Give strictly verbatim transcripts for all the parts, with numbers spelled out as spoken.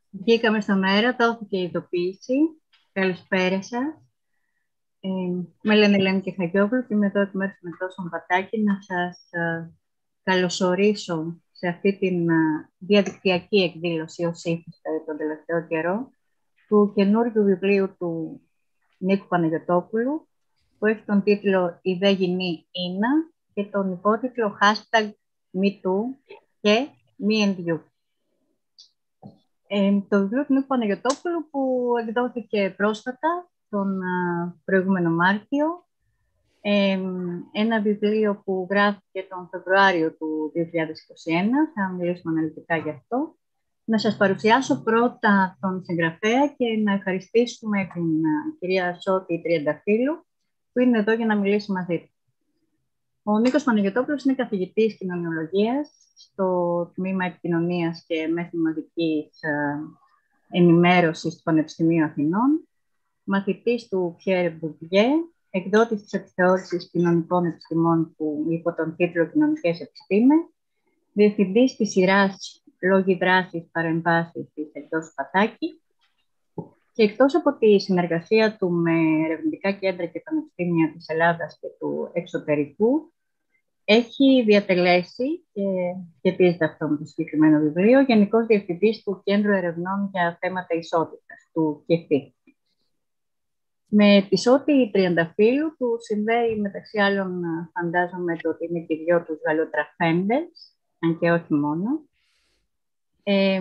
Βγήκαμε στον αέρα, δόθηκε η ειδοποίηση. Καλησπέρα σας. Ε, με λένε Ελένη Κεχαγιόγλου και είμαι εδώ εκ μέρους του Μετρό Βατάκη να σας ε, καλωσορίσω σε αυτή την ε, διαδικτυακή εκδήλωση ως ήθιστε τον τελευταίο καιρό του καινούργιου βιβλίου του Νίκου Παναγιωτόπουλου που έχει τον τίτλο «Η δε γυνή Ίνα» και τον υπότιτλο hashtag MeToo και Me and You. Ε, το βιβλίο του Νίκου Παναγιωτόπουλου που εκδόθηκε πρόσφατα τον α, προηγούμενο Μάρτιο. Ε, ένα βιβλίο που γράφηκε τον Φεβρουάριο του δύο χιλιάδες είκοσι ένα. Θα μιλήσουμε αναλυτικά γι' αυτό. Να σας παρουσιάσω πρώτα τον συγγραφέα και να ευχαριστήσουμε την α, κυρία Σώτη Τριανταφύλου που είναι εδώ για να μιλήσει μαζί του. Ο Νίκος Παναγιωτόπουλος είναι καθηγητής κοινωνιολογίας στο Τμήμα Επικοινωνίας και Μέσων Μαζικής Ενημέρωσης του Πανεπιστημίου Αθηνών, μαθητής του Πιέρ Μπουρδιέ, εκδότης της Επιθεώρησης Κοινωνικών Επιστημών που υπό τον τίτλο «Κοινωνικές Επιστήμες», διευθυντής της σειράς «Λόγοι δράσης παρεμβάσεις» της εκδόσης Πατάκη και εκτός από τη συνεργασία του με ερευνητικά κέντρα και πανεπιστήμια της Ελλάδας και του εξωτερικού, έχει διατελέσει και σχετίζεται αυτό με το συγκεκριμένο βιβλίο Γενικός Διευθυντής του Κέντρου Ερευνών για Θέματα Ισότητας, του ΚΕΘΥ. Με τη Σώτη Τριανταφύλου του συνδέει μεταξύ άλλων, φαντάζομαι, το ότι είναι και δυο τους γαλλοτραφέντες, αν και όχι μόνο. Ε,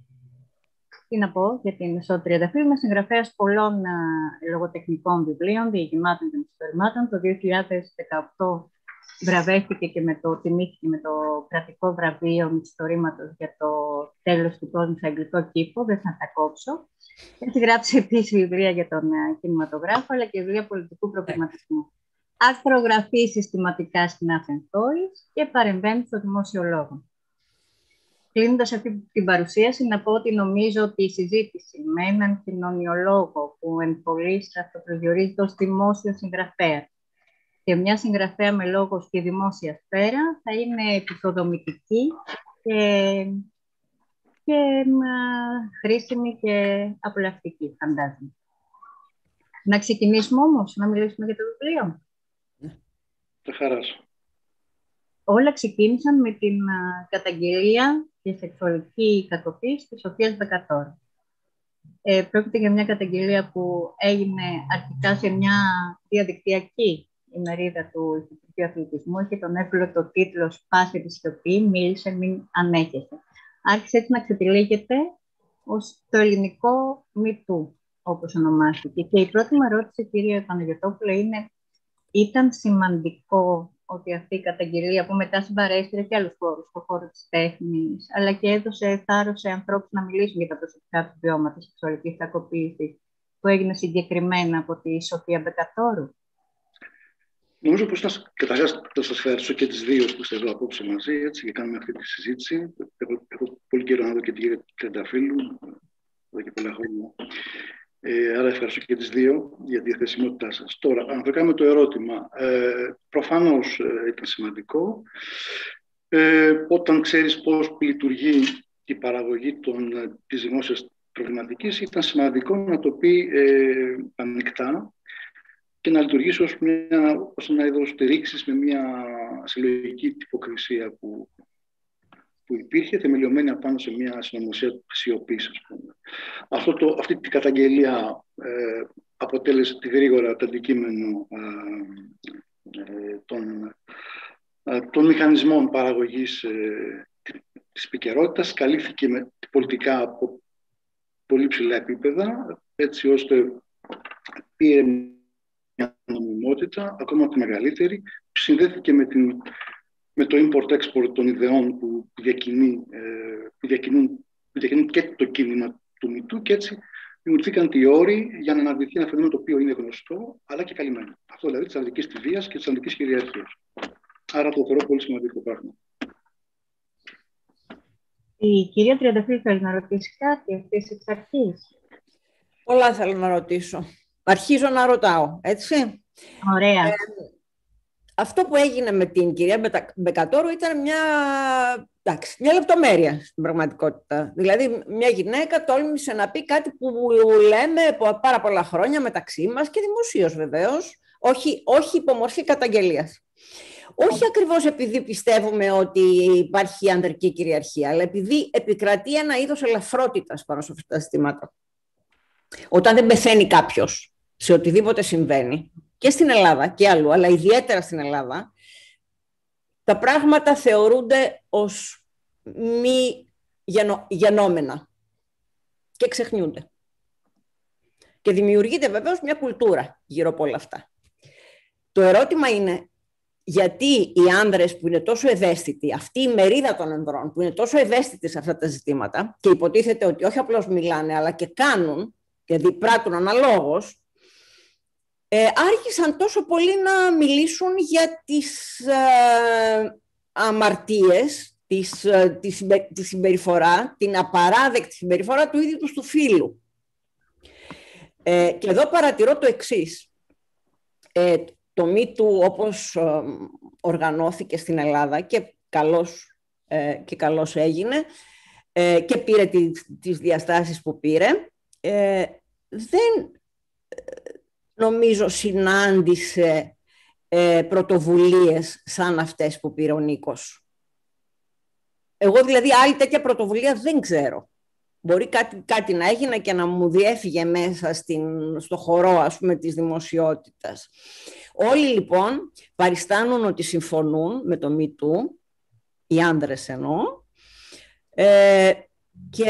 τι να πω για την Σώτη Τριανταφύλου, είναι συγγραφέας πολλών α, λογοτεχνικών βιβλίων, διηγημάτων και μυθιστορημάτων. Το δύο χιλιάδες δεκαοκτώ βραβεύτηκε και με το, τιμήθηκε με το κρατικό βραβείο μυθιστορήματος για το τέλος του κόσμου σε αγγλικό κήπο, δεν θα τα κόψω. Έχει γράψει επίσης βιβλία για τον uh, κινηματογράφο, αλλά και βιβλία πολιτικού προβληματισμού. Ακρογραφεί συστηματικά στην Athens Toys και παρεμβαίνει στο δημόσιο λόγο. Κλείνοντας αυτή την παρουσίαση, να πω ότι νομίζω ότι η συζήτηση με έναν κοινωνιολόγο που εν πολλοίς αυτοπροσδιορίζεται ως δημόσιο συγγραφέα και μια συγγραφέα με λόγο στη δημόσια σφαίρα θα είναι επικοδομητική και, και χρήσιμη και απολαυστική, φαντάζομαι. Να ξεκινήσουμε όμως, να μιλήσουμε για το βιβλίο. Τα χαράσω. Όλα ξεκίνησαν με την uh, καταγγελία για σεξουαλική κακοποίηση της Σοφίας Μπεκατόρ. Ε, πρόκειται για μια καταγγελία που έγινε αρχικά σε μια διαδικτυακή ημερίδα του Ινστιτούτου Αθλητισμού και τον εύλογο τίτλο «Σπάσε τη σιωπή, μίλησε, μην ανέχεσαι». Άρχισε έτσι να ξετυλίγεται ως το ελληνικό MeToo, όπως ονομάστηκε. Και η πρώτη μου ερώτηση, κυρία Παναγιωτόπουλε, είναι: ήταν σημαντικό ότι αυτή η καταγγελία που μετά συμπαρέστηκε και άλλους χώρους, στον χώρο της τέχνης, αλλά και έδωσε θάρρος σε ανθρώπους να μιλήσουν για τα προσωπικά του βιώματα σεξουαλικής κακοποίησης, που έγινε συγκεκριμένα από τη Σοφία Μπεκατόρου? Νομίζω πως καταρχάς θα σας ευχαριστώ και τις δύο που είστε εδώ απόψε μαζί, έτσι, και κάνουμε αυτή τη συζήτηση. Έχω, έχω πολύ καιρό να δω και την κυρία Τριανταφύλου, εδώ και πολλά χρόνια. Ε, άρα ευχαριστώ και τις δύο για τη διαθεσιμότητά σας. Τώρα, αναφορικά με το ερώτημα, ε, προφανώς ε, ήταν σημαντικό. Ε, όταν ξέρεις πώς λειτουργεί η παραγωγή των, της δημόσιας προβληματικής, ήταν σημαντικό να το πει ε, ανοιχτά και να λειτουργήσει ως, μια, ως ένα είδος στηρίξης με μια συλλογική τυποκρισία που, που υπήρχε, θεμελιωμένη απάνω σε μια συνωμοσία σιωπής, ας πούμε. Αυτό το, αυτή την καταγγελία ε, αποτέλεσε τη γρήγορα το αντικείμενο ε, ε, των, ε, των μηχανισμών παραγωγής ε, της επικαιρότητας, καλύφθηκε με, πολιτικά από πολύ ψηλά επίπεδα, έτσι ώστε πήρε μια νομιμότητα, ακόμα τη μεγαλύτερη, συνδέθηκε με, την, με το import-export των ιδεών που, διακινεί, ε, που, διακινούν, που διακινούν και το κίνημα του MeToo, και έτσι δημιουργήθηκαν οι όροι για να αναδειχθεί ένα φαινόμενο το οποίο είναι γνωστό, αλλά και καλυμμένο. Αυτό δηλαδή της ανδρικής βίας και της ανδρικής κυριαρχίας. Άρα το θεωρώ πολύ σημαντικό πράγμα. Η κυρία Τριανταφύλου θέλει να ρωτήσει κάτι αυτής εξ αρχής. Πολλά θέλω να ρωτήσω. Αρχίζω να ρωτάω, έτσι. Ωραία. Ε, αυτό που έγινε με την κυρία Μπεκατόρου ήταν μια Εντάξει, μια λεπτομέρεια στην πραγματικότητα. Δηλαδή, μια γυναίκα τόλμησε να πει κάτι που λέμε πάρα πολλά χρόνια μεταξύ μας και δημοσίως βεβαίως, όχι, όχι υπομορφή καταγγελίας. Όχι ακριβώς επειδή πιστεύουμε ότι υπάρχει ανδρική κυριαρχία, αλλά επειδή επικρατεί ένα είδος ελαφρότητας πάνω σε αυτά τα ζητήματα. Όταν δεν πεθαίνει κάποιος σε οτιδήποτε συμβαίνει, και στην Ελλάδα και αλλού, αλλά ιδιαίτερα στην Ελλάδα, τα πράγματα θεωρούνται ως μη γενο, γενόμενα και ξεχνιούνται. Και δημιουργείται βεβαίως μια κουλτούρα γύρω από όλα αυτά. Το ερώτημα είναι γιατί οι άνδρες που είναι τόσο ευαίσθητοι, αυτή η μερίδα των ανδρών που είναι τόσο ευαίσθητοι σε αυτά τα ζητήματα και υποτίθεται ότι όχι απλώς μιλάνε αλλά και κάνουν, δηλαδή πράττουν αναλόγως, ε, άρχισαν τόσο πολύ να μιλήσουν για τις ε, αμαρτίες, τις, ε, τη, συμπε, τη συμπεριφορά, την απαράδεκτη συμπεριφορά του ίδιου τους του φίλου. Ε, και εδώ παρατηρώ το εξής. Ε, το MeToo όπως ε, οργανώθηκε στην Ελλάδα και καλώς, ε, και καλώς έγινε ε, και πήρε τις, τις διαστάσεις που πήρε, ε, δεν νομίζω συνάντησε ε, πρωτοβουλίες σαν αυτές που πήρε ο Νίκος. Εγώ δηλαδή άλλη τέτοια πρωτοβουλία δεν ξέρω. Μπορεί κάτι, κάτι να έγινε και να μου διέφυγε μέσα στην, στο χορό, ας πούμε, της δημοσιότητας. Όλοι λοιπόν παριστάνουν ότι συμφωνούν με το MeToo, οι άνδρες εννοώ, ε, και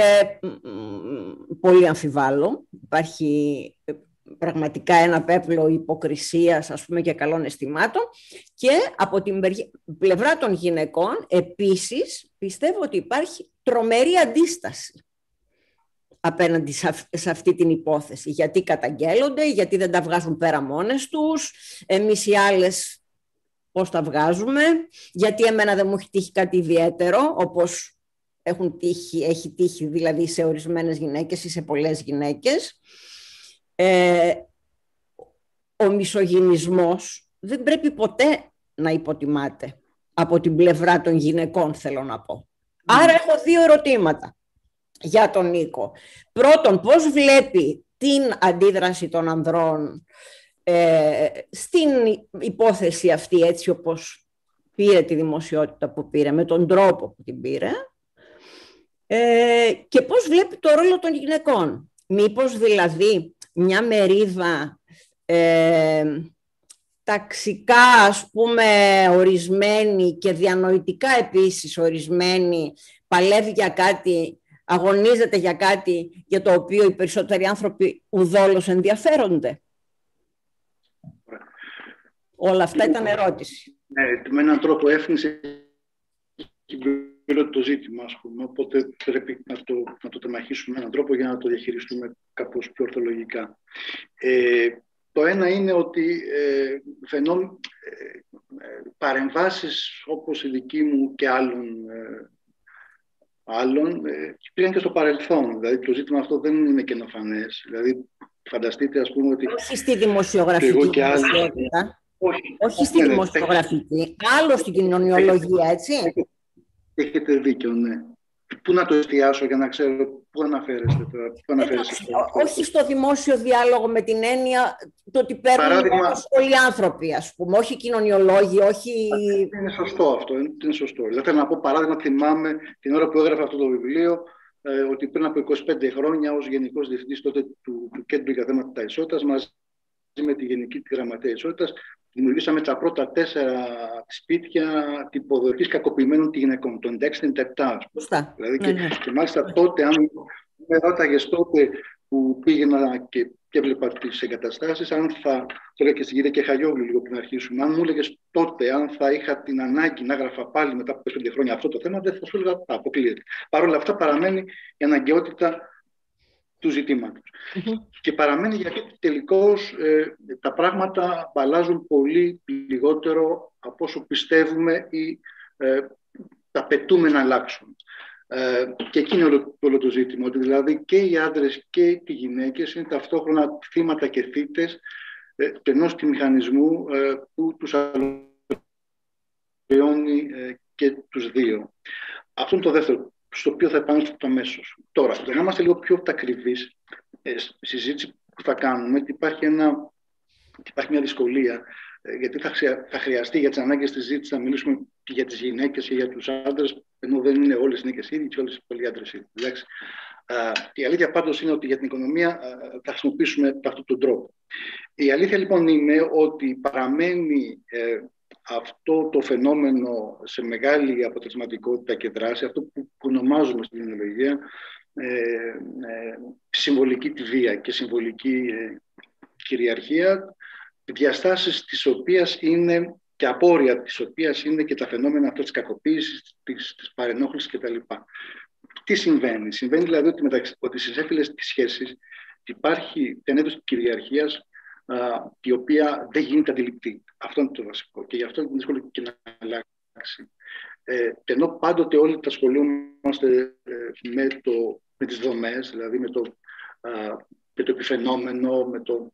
πολύ αμφιβάλλω. Υπάρχει πραγματικά ένα πέπλο υποκρισίας, ας πούμε, και καλών αισθημάτων, και από την πλευρά των γυναικών επίσης πιστεύω ότι υπάρχει τρομερή αντίσταση απέναντι σε αυτή την υπόθεση. Γιατί καταγγέλλονται, γιατί δεν τα βγάζουν πέρα μόνες τους, εμείς οι άλλες πώς τα βγάζουμε, γιατί εμένα δεν μου έχει τύχει κάτι ιδιαίτερο, όπως έχουν τύχει, έχει τύχει δηλαδή σε ορισμένες γυναίκες ή σε πολλές γυναίκες. Ε, ο μισογυνισμός δεν πρέπει ποτέ να υποτιμάται από την πλευρά των γυναικών, θέλω να πω. Mm. Άρα έχω δύο ερωτήματα για τον Νίκο. Πρώτον, πώς βλέπει την αντίδραση των ανδρών ε, στην υπόθεση αυτή, έτσι όπως πήρε τη δημοσιότητα που πήρε, με τον τρόπο που την πήρε, ε, και πώς βλέπει το ρόλο των γυναικών. Μήπως δηλαδή μια μερίδα ε, ταξικά, ας πούμε, ορισμένη και διανοητικά επίσης ορισμένη, παλεύει για κάτι, αγωνίζεται για κάτι για το οποίο οι περισσότεροι άνθρωποι ουδόλως ενδιαφέρονται. Όλα αυτά ήταν ερώτηση. Ναι, με έναν τρόπο έφνησε το ζήτημα, ας πούμε, οπότε πρέπει να το, να το τεμαχίσουμε με έναν τρόπο για να το διαχειριστούμε κάπως πιο ορθολογικά. Ε, το ένα είναι ότι ε, φαινό, ε, παρεμβάσεις όπως η δική μου και άλλων, ε, άλλων ε, πήγαν και στο παρελθόν. Δηλαδή το ζήτημα αυτό δεν είναι καινοφανές. Δηλαδή φανταστείτε, ας πούμε, ότι... Όχι στη δημοσιογραφική δημοσιότητα. Όχι, όχι στη ναι, δημοσιογραφική. Άλλο στην κοινωνιολογία, έτσι. Έχετε δίκιο, ναι. Πού να το εστιάσω για να ξέρω πού αναφέρεστε τώρα. Πού αναφέρεστε Εντάξει, όχι στο δημόσιο διάλογο με την έννοια το ότι παίρνουν Παράδειγμα... όλοι οι άνθρωποι, ας πούμε, όχι κοινωνιολόγοι, όχι... Είναι σωστό αυτό, είναι σωστό. Δηλαδή θέλω να πω παράδειγμα, θυμάμαι την ώρα που έγραφα αυτό το βιβλίο, ε, ότι πριν από είκοσι πέντε χρόνια ως Γενικός Διευθυντής τότε του, του Κέντρου για θέματα ισότητας, μαζί με τη Γενική Γραμματεία Ισότητας, δημιουργήσαμε τα πρώτα τέσσερα σπίτια τυποδοχής κακοποιημένων γυναικών, το έντεξι ενενήντα επτά. Δηλαδή, ναι, και, ναι. και μάλιστα τότε, αν με ρώταγες τότε που πήγαινα και, και έβλεπα τις εγκαταστάσεις, αν θα, το έλεγα και στην κυρία Κεχαγιόγλου λίγο πριν αρχίσουμε, αν μου έλεγες τότε αν θα είχα την ανάγκη να έγραφα πάλι μετά από πέντε χρόνια αυτό το θέμα, δεν θα σου έλεγα αποκλείεται. Παρ' όλα αυτά παραμένει η αναγκαιότητα του ζητήματος. Mm-hmm. Και παραμένει γιατί τελικώς ε, τα πράγματα αλλάζουν πολύ λιγότερο από όσο πιστεύουμε ή ε, τα πετούμε να αλλάξουν. Ε, και εκεί είναι όλο, όλο το ζήτημα, ότι δηλαδή και οι άντρες και οι γυναίκες είναι ταυτόχρονα θύματα και θύτες ε, ενός του μηχανισμού ε, που τους αλλοιώνει ε, και τους δύο. αυτό είναι το δεύτερο, στο οποίο θα επανέλθω αμέσως. Τώρα, για να είμαστε λίγο πιο ακριβείς, ε, στη συζήτηση που θα κάνουμε, υπάρχει, ένα, υπάρχει μια δυσκολία, ε, γιατί θα, θα χρειαστεί για τις ανάγκες της συζήτησης να μιλήσουμε και για τις γυναίκες και για τους άντρες, ενώ δεν είναι όλες οι γυναίκες ίδιοι και όλες οι άντρες ίδιοι. Εντάξει. Η αλήθεια πάντως είναι ότι για την οικονομία θα χρησιμοποιήσουμε αυτόν τον τρόπο. Η αλήθεια λοιπόν είναι ότι παραμένει ε, αυτό το φαινόμενο σε μεγάλη αποτελεσματικότητα και δράση, αυτό που ονομάζουμε στην κοινωνιολογία ε, ε, συμβολική βία και συμβολική ε, κυριαρχία, διαστάσεις της οποίας είναι και απόρρια της οποίας είναι και τα φαινόμενα αυτά της κακοποίησης, της, της παρενόχλησης κτλ. Τι συμβαίνει? Συμβαίνει δηλαδή ότι, μεταξύ, ότι στις έμφυλες σχέσεις υπάρχει τενέτος κυριαρχίας α, η οποία δεν γίνεται αντιληπτή. Αυτό είναι το βασικό και γι' αυτό είναι δύσκολο και να αλλάξει. Ε, ενώ πάντοτε όλοι τα ασχολούμαστε ε, με, το, με τις δομές, δηλαδή με το, α, με το επιφαινόμενο, με το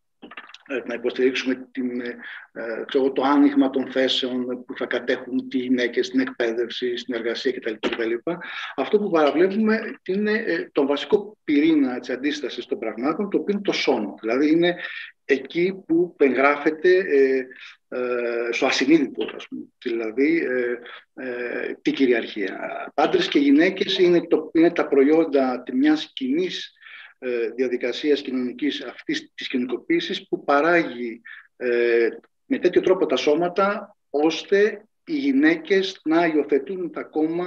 να υποστηρίξουμε την, ε, ξέρω, το άνοιγμα των θέσεων που θα κατέχουν οι γυναίκες στην εκπαίδευση, στην εργασία κτλ. Αυτό που παραβλέπουμε είναι ε, το βασικό πυρήνα της αντίστασης των πραγμάτων, το οποίο είναι το σώμα. Δηλαδή είναι εκεί που εγγράφεται ε, ε, στο ασυνείδητο, ας πούμε, δηλαδή ε, ε, τη κυριαρχία. Άντρες και γυναίκες είναι, το, είναι τα προϊόντα μιας κοινής διαδικασίας κοινωνικής αυτής της κοινωνικοποίησης που παράγει ε, με τέτοιο τρόπο τα σώματα ώστε οι γυναίκες να υιοθετούν τα κόμμα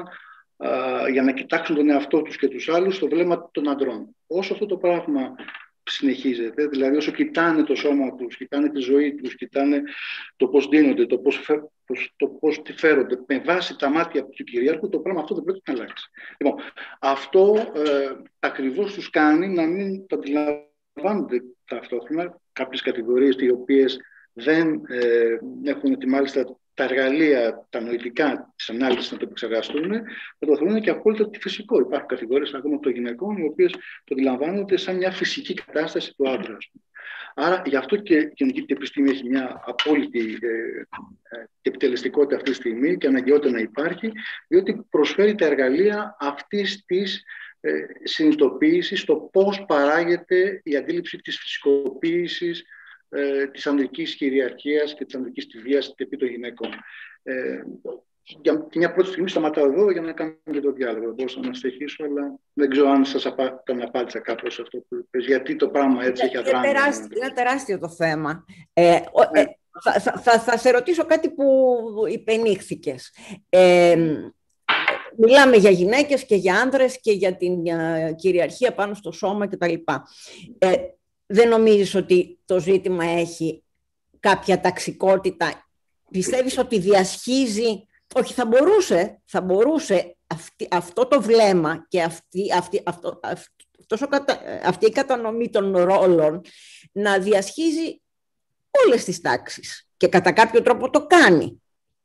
ε, για να κοιτάξουν τον εαυτό τους και τους άλλους στο βλέμμα των αντρών. Όσο αυτό το πράγμα συνεχίζεται, δηλαδή όσο κοιτάνε το σώμα τους, κοιτάνε τη ζωή τους, κοιτάνε το πώς δίνονται, το πώς, το πώς τη φέρονται με βάση τα μάτια του κυρίαρχου, το πράγμα αυτό δεν πρέπει να αλλάξει. Λοιπόν, αυτό ε, ακριβώς τους κάνει να μην το αντιλαμβάνονται ταυτόχρονα κάποιες κατηγορίες οι οποίες δεν ε, έχουν τη, μάλιστα τα εργαλεία, τα νοητικά της ανάλυσης να το επεξεργαστούν, να το θεωρούν και απόλυτα φυσικό. Υπάρχουν κατηγορίες ακόμα των γυναικών, οι οποίες το αντιλαμβάνονται σαν μια φυσική κατάσταση του άντρα. Άρα, γι' αυτό και η κοινωνική επιστήμη έχει μια απόλυτη ε, ε, επιτελεστικότητα αυτή τη στιγμή και αναγκαιότητα να υπάρχει, διότι προσφέρει τα εργαλεία αυτής της ε, συνειδητοποίησης στο πώς παράγεται η αντίληψη της φυσικοποίησης, ε, της ανδρικής κυριαρχίας και της ανδρικής βίας επί των γυναικών. Ε, για μια πρώτη στιγμή σταματάω εδώ για να κάνουμε και το διάλογο. Μπορούσα να συνεχίσω, αλλά δεν ξέρω αν σας απα... τον απάντησα κάπως αυτό που είπες. Γιατί το πράγμα έτσι έχει αδράνει. Είναι τεράστιο, είναι τεράστιο το θέμα. Ε, ε, θα, θα, θα, θα σε ρωτήσω κάτι που υπενήχθηκες. Ε, μιλάμε για γυναίκες και για άνδρες και για την uh, κυριαρχία πάνω στο σώμα κτλ. Ε, δεν νομίζεις ότι το ζήτημα έχει κάποια ταξικότητα? Πιστεύεις ότι διασχίζει? Όχι, θα μπορούσε, θα μπορούσε αυτή, αυτό το βλέμμα και αυτή, αυτή, αυτό, αυτό, αυτή η κατανομή των ρόλων να διασχίζει όλες τις τάξεις και κατά κάποιο τρόπο το κάνει.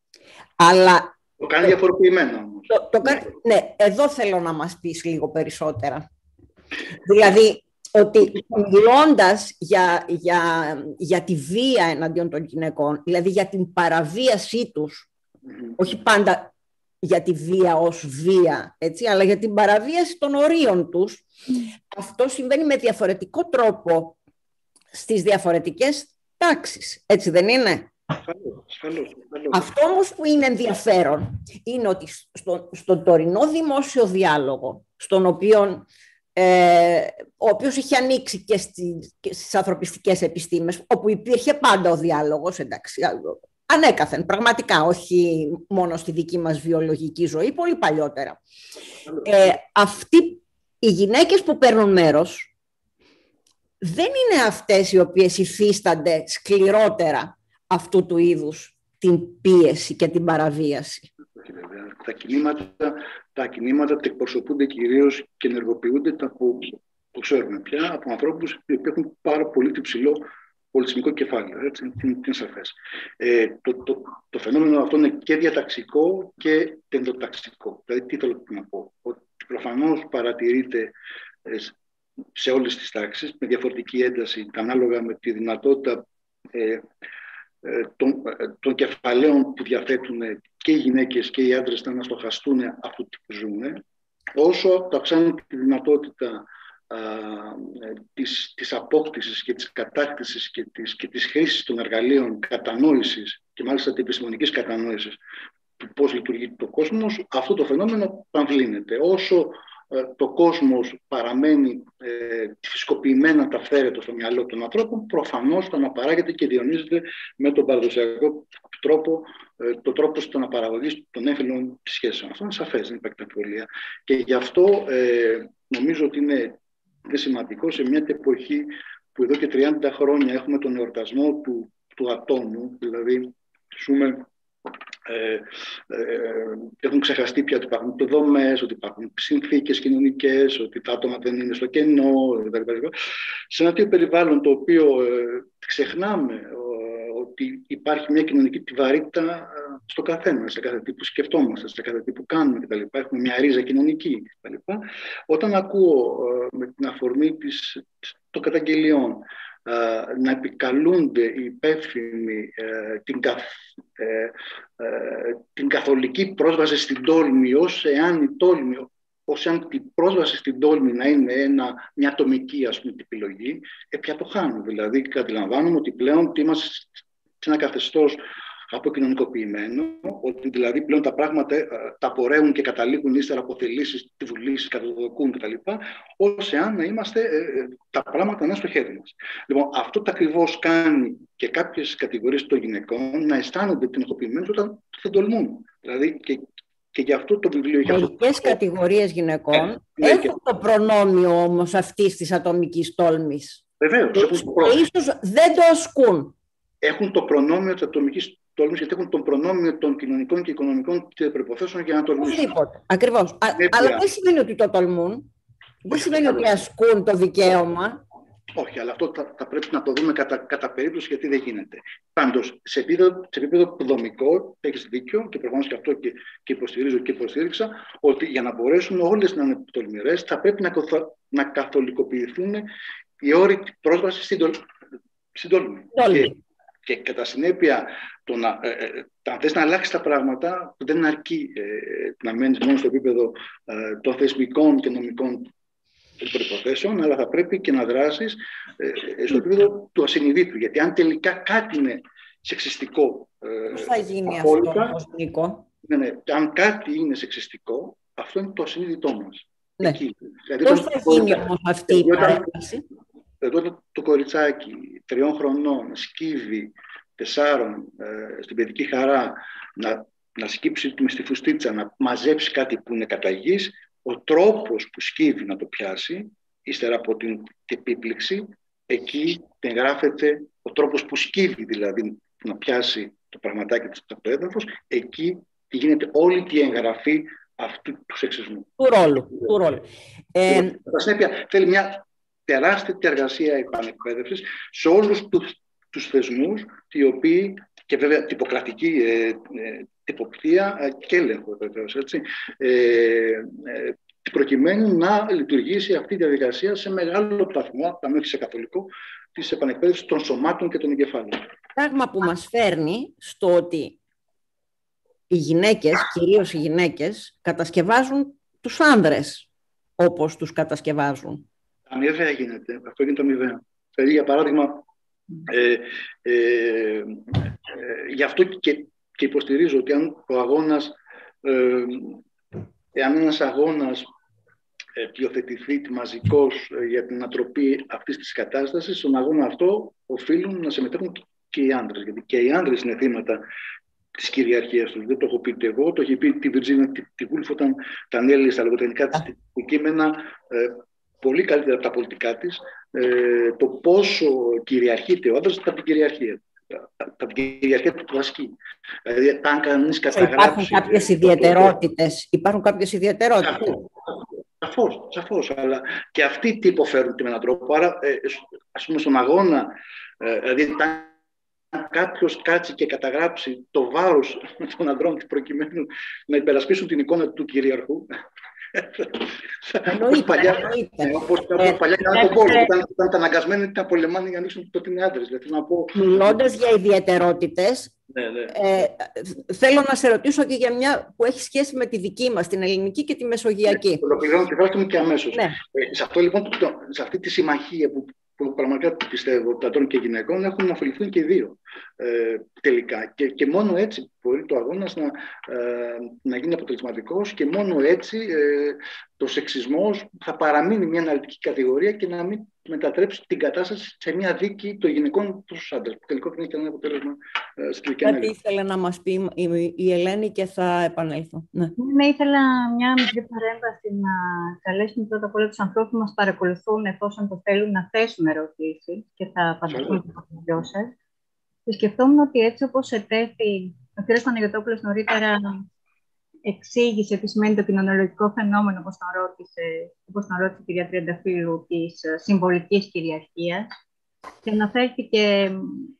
Αλλά, το κάνει διαφοροποιημένο όμως. Το, το, ναι, εδώ θέλω να μας πεις λίγο περισσότερα. Δηλαδή, ότι μιλώντας για, για, για τη βία εναντίον των γυναικών, δηλαδή για την παραβίασή τους, mm-hmm. όχι πάντα για τη βία ως βία, έτσι, αλλά για την παραβίαση των ορίων τους, mm. αυτό συμβαίνει με διαφορετικό τρόπο στις διαφορετικές τάξεις, έτσι δεν είναι? Ασφαλώς, ασφαλώς, ασφαλώς. Αυτό όμως που είναι ενδιαφέρον είναι ότι στο, στον τωρινό δημόσιο διάλογο, στον οποίο Ε, ο οποίος είχε ανοίξει και, στη, και στις ανθρωπιστικές επιστήμες, όπου υπήρχε πάντα ο διάλογος, εντάξει, ανέκαθεν, πραγματικά, όχι μόνο στη δική μας βιολογική ζωή, πολύ παλιότερα. Ε, αυτοί οι γυναίκες που παίρνουν μέρος δεν είναι αυτές οι οποίες υφίστανται σκληρότερα αυτού του είδους την πίεση και την παραβίαση. Τα κινήματα, τα κινήματα εκπροσωπούνται κυρίως και ενεργοποιούνται από, το ξέρουμε πια, από ανθρώπους που έχουν πάρα πολύ υψηλό πολιτισμικό κεφάλαιο. Έτσι, είναι, είναι σαφές. Ε, το, το, το φαινόμενο αυτό είναι και διαταξικό και ενδοταξικό. Δηλαδή, τι θέλω να πω? Ότι προφανώς παρατηρείται ε, σε όλες τις τάξεις, με διαφορετική ένταση, ανάλογα με τη δυνατότητα ε, των, των κεφαλαίων που διαθέτουν και οι γυναίκες και οι άντρες να αναστοχαστούν αυτό που ζουν, όσο το αυξάνει τη δυνατότητα α, της, της απόκτησης και της κατάκτησης και της, και της χρήσης των εργαλείων κατανόησης και μάλιστα της επιστημονικής κατανόησης του πώς λειτουργεί το κόσμος, αυτό το φαινόμενο παμβλύνεται. Όσο ε, το κόσμος παραμένει ε, φυσικοποιημένα τα φθαίρετα στο μυαλό των ανθρώπων, προφανώς θα αναπαράγεται και διονύζεται με τον παραδοσιακό τρόπο, ε, το τρόπο στο αναπαραγωγής των έμφυλων σχέσεων. Αυτό είναι σαφές, δεν υπάρχει αμφιβολία. Και γι' αυτό ε, νομίζω ότι είναι, είναι σημαντικό σε μια εποχή που εδώ και τριάντα χρόνια έχουμε τον εορτασμό του, του ατόμου, δηλαδή ζούμε. Ε, ε, έχουν ξεχαστεί πια ότι υπάρχουν δομές, ότι υπάρχουν συνθήκες κοινωνικές, ότι τα άτομα δεν είναι στο κενό, κτλ. Σε ένα τέτοιο περιβάλλον το οποίο ε, ξεχνάμε ε, ότι υπάρχει μια κοινωνική βαρύτητα στο καθένα, σε κάθε τι που σκεφτόμαστε, σε κάθε τι που κάνουμε κτλ. Έχουμε μια ρίζα κοινωνική κτλ. Όταν ακούω ε, με την αφορμή της, των καταγγελιών να επικαλούνται οι υπεύθυνοι ε, την, καθ, ε, ε, την καθολική πρόσβαση στην τόλμη, ως εάν η τόλμη, ως εάν η πρόσβαση στην τόλμη να είναι ένα, μια ατομική, ας πούμε, επιλογή, ε, πια το χάνουν. Δηλαδή, αντιλαμβάνομαι ότι πλέον είμαστε σε ένα καθεστώς αποκοινωνικοποιημένο, ότι δηλαδή πλέον τα πράγματα ε, τα απορρέουν και καταλήγουν ύστερα από θελήσεις, τη βουλής, καταδοκούν κτλ. Ως εάν να είμαστε ε, τα πράγματα να είναι στο χέρι μας. Λοιπόν, αυτό το ακριβώς κάνει και κάποιες κατηγορίες των γυναικών να αισθάνονται τυνοχοποιημένες όταν δεν τολμούν. Δηλαδή και, και γι' αυτό το βιβλίο έχει αυτό. Μερικές κατηγορίες γυναικών ε, έχουν και... το προνόμιο όμως αυτής της ατομικής τόλμης. Βεβαίως. Και, και ίσως δεν το ασκούν. Έχουν το προνόμιο της ατομικής τόλμης, γιατί έχουν το προνόμιο των κοινωνικών και οικονομικών προϋποθέσεων για να τολμήσουν. Ακριβώς. Αλλά δεν σημαίνει ότι το τολμούν. Δεν σημαίνει ότι ασκούν το δικαίωμα. Όχι, αλλά αυτό θα, θα πρέπει να το δούμε κατά, κατά περίπτωση, γιατί δεν γίνεται. Πάντως, σε επίπεδο, σε επίπεδο δομικό, έχεις δίκιο και προφανώς και αυτό και, και υποστηρίζω και υποστήριξα, ότι για να μπορέσουν όλες να είναι τολμηρές, θα πρέπει να, να καθολικοποιηθούν οι όροι πρόσβασης στην, τολ, στην τόλμη. Και, και κατά συνέπεια, το να, ε, ε, αν θες να αλλάξει τα πράγματα, δεν αρκεί ε, να μένεις μόνο στο επίπεδο ε, των θεσμικών και νομικών προϋποθέσεων, αλλά θα πρέπει και να δράσεις ε, στο επίπεδο του ασυνειδήτου. Γιατί αν τελικά κάτι είναι σεξιστικό. Ε, Πώς θα γίνει απόλυτα, αυτό, Νίκο? Ναι, ναι, αν κάτι είναι σεξιστικό, αυτό είναι το ασυνείδητό μας. Ναι. Εκεί. Δηλαδή, πώς θα γίνει όμως αυτή η παρέμβαση? Εδώ το, το κοριτσάκι τριών χρονών σκύβει τεσσάρων ε, στην παιδική χαρά να, να σκύψει με στη φουστίτσα, να μαζέψει κάτι που είναι κατά γης, ο τρόπος που σκύβει να το πιάσει, ύστερα από την επίπληξη, εκεί εγγράφεται ο τρόπος που σκύβει, δηλαδή να πιάσει το πραγματάκι της από το έδαφος, εκεί γίνεται όλη τη εγγραφή αυτού του σεξισμού. Του ρόλου. Του ρόλου. Ε, Κατά συνέπεια, θέλει μια τεράστια εργασία επανεκπαίδευσης σε όλους τους, τους θεσμούς, οι οποίοι, και βέβαια τυποκρατική ε, ε, τυποπτία ε, και έλεγχο βεβαίως, έτσι, ε, ε, προκειμένου να λειτουργήσει αυτή η διαδικασία σε μεγάλο βαθμό, αν όχι σε καθολικό, της επανεκπαίδευσης των σωμάτων και των εγκεφάλων. Πράγμα που μας φέρνει στο ότι οι γυναίκες, κυρίως οι γυναίκες, κατασκευάζουν τους άνδρες όπως τους κατασκευάζουν. Αμοιβαία γίνεται. Αυτό γίνεται αμοιβαία. Δηλαδή, για παράδειγμα, ε, ε, ε, γι' αυτό και, και υποστηρίζω ότι αν ο αγώνας, ε, εάν ένας αγώνας ε, υιοθετηθεί μαζικός ε, για την ανατροπή αυτής της κατάστασης, στον αγώνα αυτό οφείλουν να συμμετέχουν και οι άντρες. Γιατί και οι άντρες είναι θύματα της κυριαρχίας τους. Δεν το έχω πει εγώ, το έχει πει τη Βιρτζίνια τη Βούλφ όταν τα ανέλυε στα λογοτεχνικά της κείμενα, ε, πολύ καλύτερα από τα πολιτικά της, ε, το πόσο κυριαρχείται ο άντρας από την κυριαρχία. Από την κυριαρχία του ασκεί. Δηλαδή, αν κανείς καταγράψει... Υπάρχουν κάποιες ιδιαιτερότητες. Υπάρχουν κάποιες ιδιαιτερότητες. Σαφώς, σαφώς. Αλλά και αυτοί τι υποφέρουν με έναν τρόπο. Άρα, ε, ας πούμε, στον αγώνα, ε, δηλαδή, αν κάποιος κάτσει και καταγράψει το βάρος των ανδρών προκειμένου να υπερασπίσουν την εικόνα του κυριαρχού, Εννοείται, παλιά, εννοείται. Όπως παλιά κάνανε τον πόλεμο, ήταν, ήταν αναγκασμένοι να πολεμάνε για να ανοίξουν το ότι είναι άντρες. Μιλώντας για ιδιαιτερότητες, ναι, ναι. Ε, θέλω να σε ρωτήσω και για μια που έχει σχέση με τη δική μας, την ελληνική και τη μεσογειακή. Ολοκληρώνω τη φράση μου και αμέσως. Ναι. Ε, σε αυτό λοιπόν, το, σε αυτή τη συμμαχία που, που πραγματικά πιστεύω ότι αντρών και γυναικών έχουν να ωφεληθούν και οι δύο ε, τελικά. Και, και μόνο έτσι μπορεί το αγώνας να, ε, να γίνει αποτελεσματικός και μόνο έτσι ε, το σεξισμός θα παραμείνει μια αναλυτική κατηγορία και να μην μετατρέψει την κατάσταση σε μια δίκη των γυναικών προς άντρες. Που τελικό δεν έχει κανένα αποτέλεσμα ε, στην τελική ανάλυση. Κάτι ήθελε να μας πει η, η Ελένη και θα επανέλθω. Ναι. Ναι, ήθελα μια μικρή παρέμβαση να καλέσουμε πρώτα απ' όλα τους ανθρώπους που μας παρακολουθούν, εφόσον το θέλουν, να θέσουν ερωτήσεις και θα απαντηθούν από τις δυο σας. Και σκεφτόμουν ότι έτσι όπως ετέθη, ο κ. Παναγιωτόπουλος νωρίτερα εξήγησε τι σημαίνει το κοινωνιολογικό φαινόμενο, όπως τον ρώτησε, όπως τον ρώτησε η κυρία Τριανταφύλλου, της συμβολικής κυριαρχίας, και αναφέρθηκε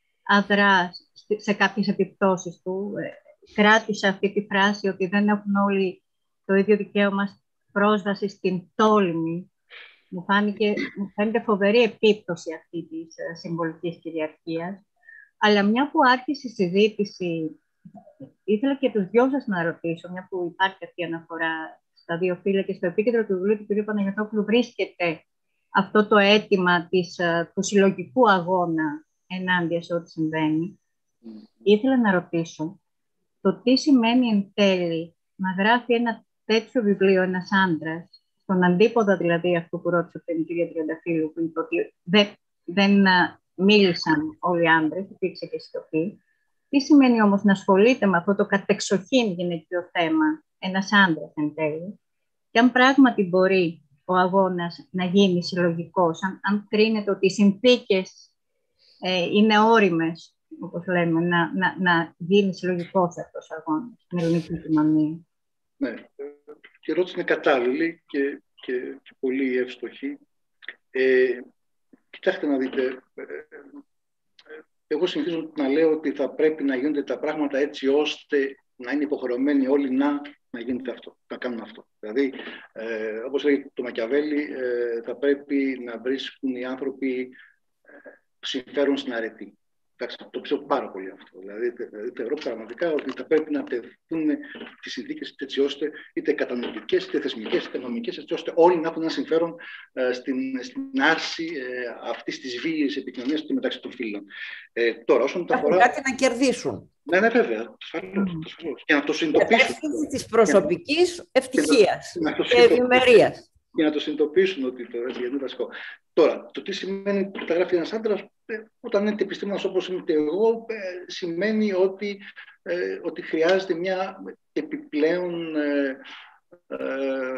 αδράς σε κάποιες επιπτώσεις του. Κράτησε αυτή τη φράση ότι δεν έχουν όλοι το ίδιο δικαίωμα πρόσβαση στην τόλμη. Μου, φάνηκε, μου φαίνεται φοβερή επίπτωση αυτή της συμβολικής κυριαρχίας. Αλλά μια που άρχισε η συζήτηση, ήθελα και τους δυο σας να ρωτήσω, μια που υπάρχει αυτή η αναφορά στα δύο φύλλα και στο επίκεντρο του βιβλίου του κ. Παναγιωτόπουλου βρίσκεται αυτό το αίτημα της, του συλλογικού αγώνα ενάντια σε ό,τι συμβαίνει. Ήθελα να ρωτήσω το τι σημαίνει εν τέλει να γράφει ένα τέτοιο βιβλίο ένας άντρας, στον αντίποδα δηλαδή αυτού που ρώτησε πριν η κυρία Τριανταφύλλου, που είπε ότι δεν, δεν μίλησαν όλοι οι άντρες, υπήρξε και σιωπή. Τι σημαίνει όμως να ασχολείται με αυτό το κατεξοχήν γυναικείο θέμα ένας άντρας εν τέλει, και αν πράγματι μπορεί ο αγώνας να γίνει συλλογικός, αν, αν κρίνεται ότι οι συνθήκες ε, είναι όριμες, όπως λέμε, να, να, να γίνει συλλογικός αυτός ο αγώνας στην ελληνική κοινωνία. Ναι, η ερώτηση είναι κατάλληλη και, και, και πολύ εύστοχη. Ε, κοιτάξτε να δείτε, ε, εγώ συνηθίζω να λέω ότι θα πρέπει να γίνονται τα πράγματα έτσι ώστε να είναι υποχρεωμένοι όλοι να, να γίνεται αυτό, να κάνουν αυτό. Δηλαδή, ε, όπως λέει το Μακιαβέλη, ε, θα πρέπει να βρίσκουν οι άνθρωποι ε, συμφέρον στην αρετή. Εντάξει, το πιστεύω πάρα πολύ αυτό. Δηλαδή, θεωρώ πραγματικά ότι θα πρέπει να τεθούν τις συνθήκες έτσι ώστε είτε κατανοητικές, είτε θεσμικές, είτε νομικές, έτσι ώστε όλοι να έχουν ένα συμφέρον ε, στην, στην άρση ε, αυτής της βίαιης επικοινωνίας και μεταξύ των φύλων. Ε, τώρα, όσον τα αφορά. Κάτι να κερδίσουν. Ναι, ναι, βέβαια. Ασφαλώς. Και να το συνειδητοποιήσουν. Της προσωπικής ευτυχίας και ευημερίας. Για να το συνειδητοποιήσουν ότι το είναι βασικό. Τώρα, το τι σημαίνει που τα γράφει ένας άντρας, όταν είναι επιστήμονας όπως είμαι και εγώ, σημαίνει ότι, ε, ότι χρειάζεται μια επιπλέον ε, ε,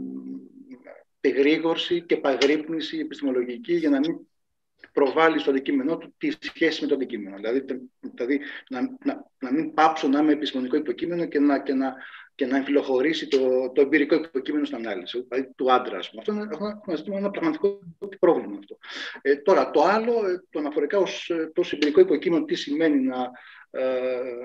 εγρήγορση και παγρύπνηση επιστημολογική για να μην προβάλλει στο αντικείμενό του τη σχέση με το αντικείμενο. Δηλαδή, δηλαδή να, να, να μην πάψω να είμαι επιστημονικό υποκείμενο και να, και να, και να εμφυλοχωρήσει το, το εμπειρικό υποκείμενο στην ανάλυση, δηλαδή του άντρα. Αυτό είναι ένα, ένα πραγματικό πρόβλημα. Αυτό. Ε, τώρα, το άλλο, το αναφορικά ως το εμπειρικό υποκείμενο, τι σημαίνει να, ε,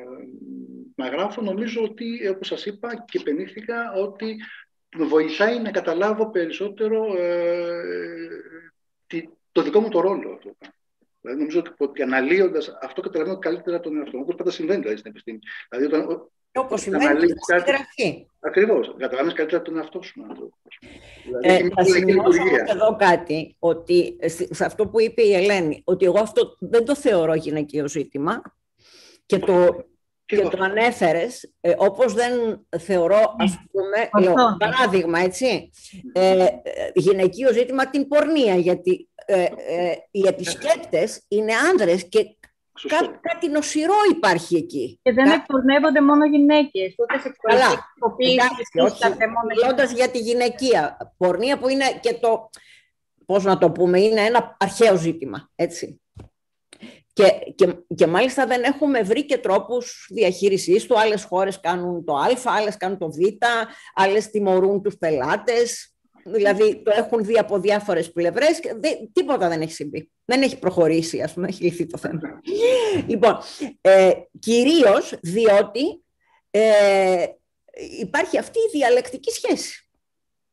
να γράφω, νομίζω ότι, όπως σας είπα και πενήθηκα, ότι με βοηθάει να καταλάβω περισσότερο ε, τη, το δικό μου το ρόλο. Αυτό. Δηλαδή, νομίζω ότι αναλύοντας αυτό καταλαβαίνω καλύτερα τον εαυτό μου, όπως πάντα συμβαίνει δηλαδή, στην επιστήμη. Δηλαδή, όταν, όπως συμβαίνει και στην γραφή. Ακριβώς. Καταλαβαίνεις καλύτερα τον εαυτό σου. Δηλαδή, ε, θα σημειώσω εδώ κάτι, ότι σε αυτό που είπε η Ελένη, ότι εγώ αυτό δεν το θεωρώ γυναικείο ζήτημα και το, και και το ανέφερες, ε, όπως δεν θεωρώ, ας πούμε, λέω, παράδειγμα, έτσι, ε, γυναικείο ζήτημα την πορνεία, γιατί ε, ε, οι επισκέπτες είναι άνδρες και Κά, κάτι νοσηρό υπάρχει εκεί. Και δεν Κά... εκπορνεύονται μόνο γυναίκες, ούτε σεξουαλική εκποποίηση. Μιλώντας για τη γυναικεία πορνεία που είναι και το, πώς να το πούμε, είναι ένα αρχαίο ζήτημα, έτσι. Και, και, και μάλιστα δεν έχουμε βρει και τρόπους διαχείρισης του. Άλλες χώρες κάνουν το Α, άλλες κάνουν το Β, άλλες τιμωρούν τους πελάτες. Δηλαδή το έχουν δει από διάφορες πλευρές και δε, τίποτα δεν έχει συμβεί. Δεν έχει προχωρήσει, ας πούμε, έχει λυθεί το θέμα. Λοιπόν, ε, κυρίως διότι ε, υπάρχει αυτή η διαλεκτική σχέση.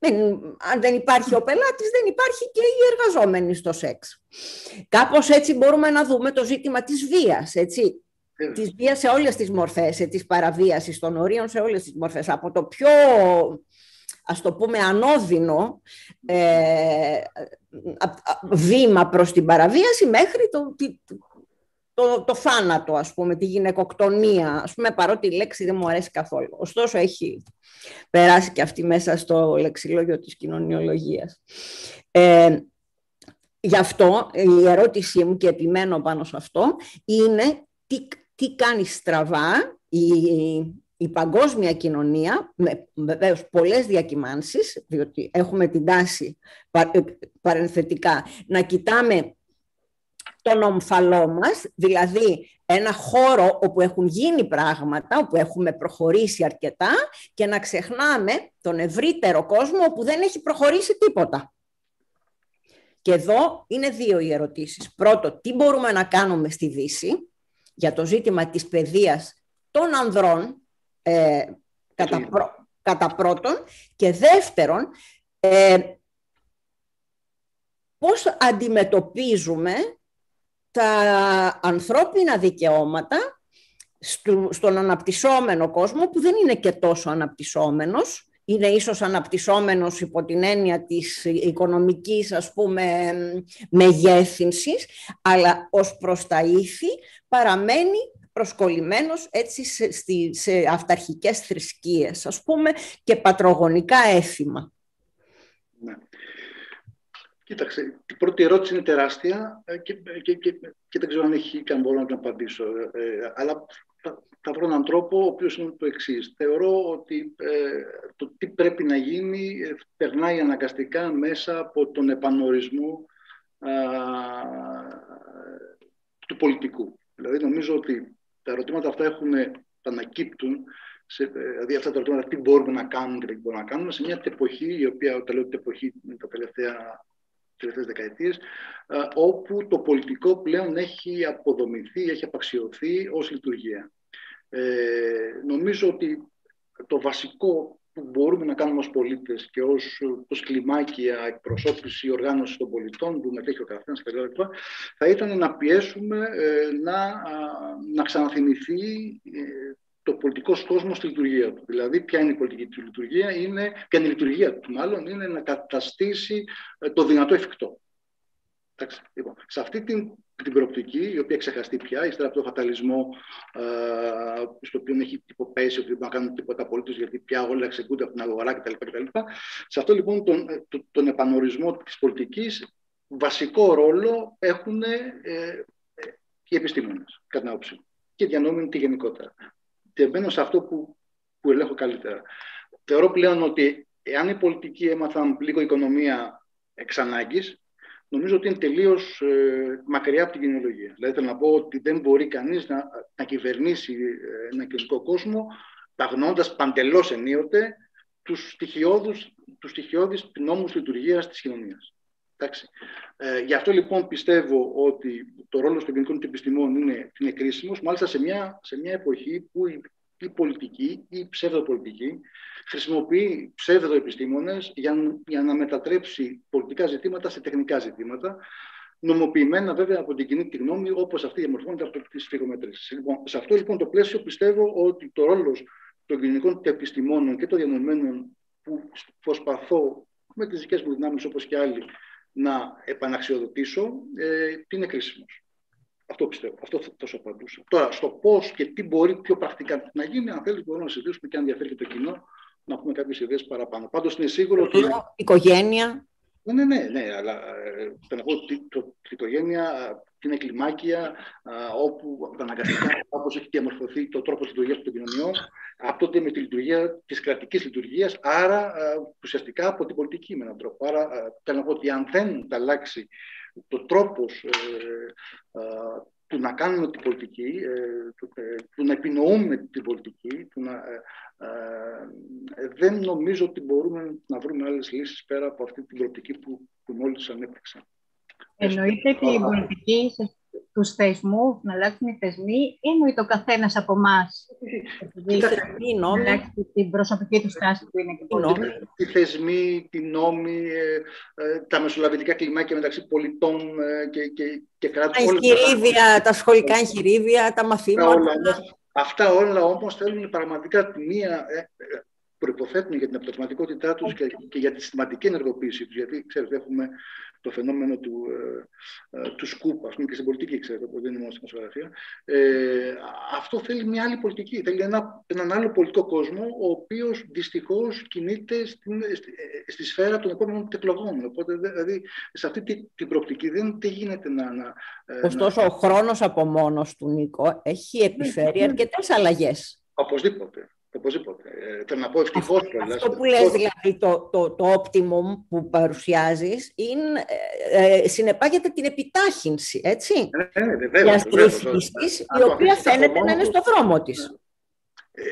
Αν δεν υπάρχει ο πελάτης, δεν υπάρχει και οι εργαζόμενοι στο σεξ. Κάπως έτσι μπορούμε να δούμε το ζήτημα της βίας, έτσι. Yeah. Της βίας σε όλες τις μορφές, της παραβίασης των ορίων σε όλες τις μορφές. Από το πιο, ας το πούμε, ανώδυνο ε, βήμα προς την παραβίαση μέχρι το, το, το, το θάνατο, ας πούμε, τη γυναικοκτονία, ας πούμε, παρότι η λέξη δεν μου αρέσει καθόλου. Ωστόσο, έχει περάσει και αυτή μέσα στο λεξιλόγιο της κοινωνιολογίας. Ε, γι' αυτό η ερώτησή μου, και επιμένω πάνω σε αυτό, είναι τι, τι κάνει στραβά η, η παγκόσμια κοινωνία, με βεβαίως πολλές διακυμάνσεις, διότι έχουμε την τάση παρενθετικά να κοιτάμε τον ομφαλό μας, δηλαδή ένα χώρο όπου έχουν γίνει πράγματα, όπου έχουμε προχωρήσει αρκετά, και να ξεχνάμε τον ευρύτερο κόσμο όπου δεν έχει προχωρήσει τίποτα. Και εδώ είναι δύο οι ερωτήσεις. Πρώτο, τι μπορούμε να κάνουμε στη Δύση για το ζήτημα της παιδείας των ανδρών, ε, κατά, πρω, κατά πρώτον, και δεύτερον, ε, πώς αντιμετωπίζουμε τα ανθρώπινα δικαιώματα στον αναπτυσσόμενο κόσμο, που δεν είναι και τόσο αναπτυσσόμενος, είναι ίσως αναπτυσσόμενος υπό την έννοια της οικονομικής, ας πούμε, μεγέθυνσης, αλλά ως προς τα ήθη παραμένει προσκολλημένος έτσι σε, σε αυταρχικές θρησκείες, ας πούμε, και πατρογονικά έθιμα. Ναι. Κοίταξε, η πρώτη ερώτηση είναι τεράστια και, και, και, και δεν ξέρω αν έχει και αν μπορώ να την απαντήσω. Ε, αλλά θα, θα βρω έναν τρόπο, ο οποίος είναι το εξής. Θεωρώ ότι ε, το τι πρέπει να γίνει ε, περνάει αναγκαστικά μέσα από τον επανορισμό α, του πολιτικού. Δηλαδή, νομίζω ότι τα ερωτήματα αυτά έχουν, τα ανακύπτουν, σε, δηλαδή αυτά τα ερωτήματα τι μπορούμε να κάνουμε και δεν μπορούμε να κάνουμε, σε μια εποχή, η οποία, όταν λέω την εποχή, είναι τα τελευταία τελευταίες δεκαετίες, όπου το πολιτικό πλέον έχει αποδομηθεί, έχει απαξιωθεί ως λειτουργία. Ε, νομίζω ότι το βασικό που μπορούμε να κάνουμε ως πολίτες και ως, ως κλιμάκια εκπροσώπηση οργάνωση των πολιτών, που μετέχει ο καθένας κλπ., θα ήταν να πιέσουμε ε, να, να ξαναθυμηθεί ε, το πολιτικό κόσμο στη λειτουργία του. Δηλαδή, ποια είναι η πολιτική του λειτουργία, είναι, ποια είναι η λειτουργία του, μάλλον, είναι να καταστήσει το δυνατό εφικτό. Εντάξει, λοιπόν, σε αυτή την, την προοπτική, η οποία ξεχαστεί πια, ύστερα από τον φαταλισμό, ε, στο οποίο έχει υποπέσει ότι δεν μπορούν να κάνουν τίποτα απολύτως, γιατί πια όλα εξηγούνται από την αγορά κτλ. Σε αυτό λοιπόν τον, τον, τον επανορισμό της πολιτικής, βασικό ρόλο έχουν ε, ε, οι επιστήμονες, κατά την άποψή μου, και διανοούμενοι τη γενικότερα. Και μπαίνω σε αυτό που, που ελέγχω καλύτερα. Θεωρώ πλέον ότι εάν οι πολιτικοί έμαθαν λίγο οικονομία εξ ανάγκης, νομίζω ότι είναι τελείως ε, μακριά από την κοινωνιολογία. Δηλαδή, θέλω να πω ότι δεν μπορεί κανείς να, να κυβερνήσει έναν κοινωνικό κόσμο παγνώντας παντελώς ενίοτε τους στοιχειώδους, τους στοιχειώδεις νόμους λειτουργίας της κοινωνίας. Ε, γι' αυτό λοιπόν πιστεύω ότι το ρόλο των κοινωνικών επιστημών είναι, είναι κρίσιμος, μάλιστα σε μια, σε μια εποχή που η, η πολιτική ή η ψευδοπολιτική χρησιμοποιεί ψευδοεπιστήμονες για, για να μετατρέψει πολιτικά ζητήματα σε τεχνικά ζητήματα, νομοποιημένα βέβαια από την κοινή τη γνώμη, όπως αυτή διαμορφώνεται από τις φυγομετρήσεις. Λοιπόν, σε αυτό λοιπόν το πλαίσιο πιστεύω ότι το ρόλος των κοινωνικών επιστημόνων και των διανοημένων, που προσπαθώ με τις δικές μου δυνάμεις όπως και άλλοι να επαναξιοδοτήσω, ε, είναι κρίσιμος. Αυτό πιστεύω. Αυτό θα σου απαντούσα. Τώρα, στο πώς και τι μπορεί πιο πρακτικά να γίνει, αν θέλεις, μπορούμε να συζητήσουμε και αν ενδιαφέρει και το κοινό, να πούμε κάποιες ιδέες παραπάνω. Πάντως, είναι σίγουρο ότι. Οικογένεια. Ναι, ναι, ναι, ναι, αλλά ε, θέλω να πω ότι η οικογένεια είναι κλιμάκια όπου αναγκαστικά, όπως έχει διαμορφωθεί το τρόπος λειτουργίας των κοινωνιών, άπτονται με τη λειτουργία της κρατικής λειτουργίας, άρα ουσιαστικά από την πολιτική με έναν τρόπο. Άρα θέλω να πω ότι αν δεν αλλάξει το τρόπος ε, ε, του να κάνουμε την πολιτική, ε, του, ε, του να επινοούμε την πολιτική, του να, ε, ε, δεν νομίζω ότι μπορούμε να βρούμε άλλες λύσεις πέρα από αυτή την προοπτική που, που μόλις ανέπτυξα. Εννοείται ότι η πολιτική, τους θεσμούς, να αλλάξουν οι θεσμοί, ή εννοείται ο καθένας από εμάς να αλλάξει την προσωπική του στάση που είναι και πολύ. Οι θεσμοί, οι νόμοι, τα μεσολαβητικά κλιμάκια μεταξύ πολιτών και, και, και κράτους. Τα εγχειρίδια, τα σχολικά εγχειρίδια, τα μαθήματα. Όλα, αυτά όλα όμως θέλουν πραγματικά μία... προϋποθέτουν για την αποτελεσματικότητά τους και, και για τη συστηματική ενεργοποίησή τους. Γιατί, ξέρετε, έχουμε το φαινόμενο του, ε, ε, του σκουπ, ας πούμε, και στην πολιτική, ξέρετε, όπως δεν είναι μόνο στην δημοσιογραφία. Ε, αυτό θέλει μια άλλη πολιτική. Θέλει ένα, έναν άλλο πολιτικό κόσμο, ο οποίος δυστυχώς κινείται στην, στη, στη σφαίρα των επόμενων εκλογών. Οπότε, δηλαδή, σε αυτή την, την προοπτική δεν, δεν γίνεται να... να Ωστόσο, να... ο χρόνος από μόνος του, Νίκο, έχει επιφέρει αρκετές αλλαγές. Οπωσδήποτε. Οπωσδήποτε. Ε, θέλω να πω ευτυχώς. Αυτό, αυτό που λες, δηλαδή, το, το, το optimum που παρουσιάζεις, είναι, ε, ε, συνεπάγεται την επιτάχυνση, έτσι, ε, ε, βεβαίως, μιας ρυθμίσης, η οποία φαίνεται να είναι στο δρόμο της. Ε,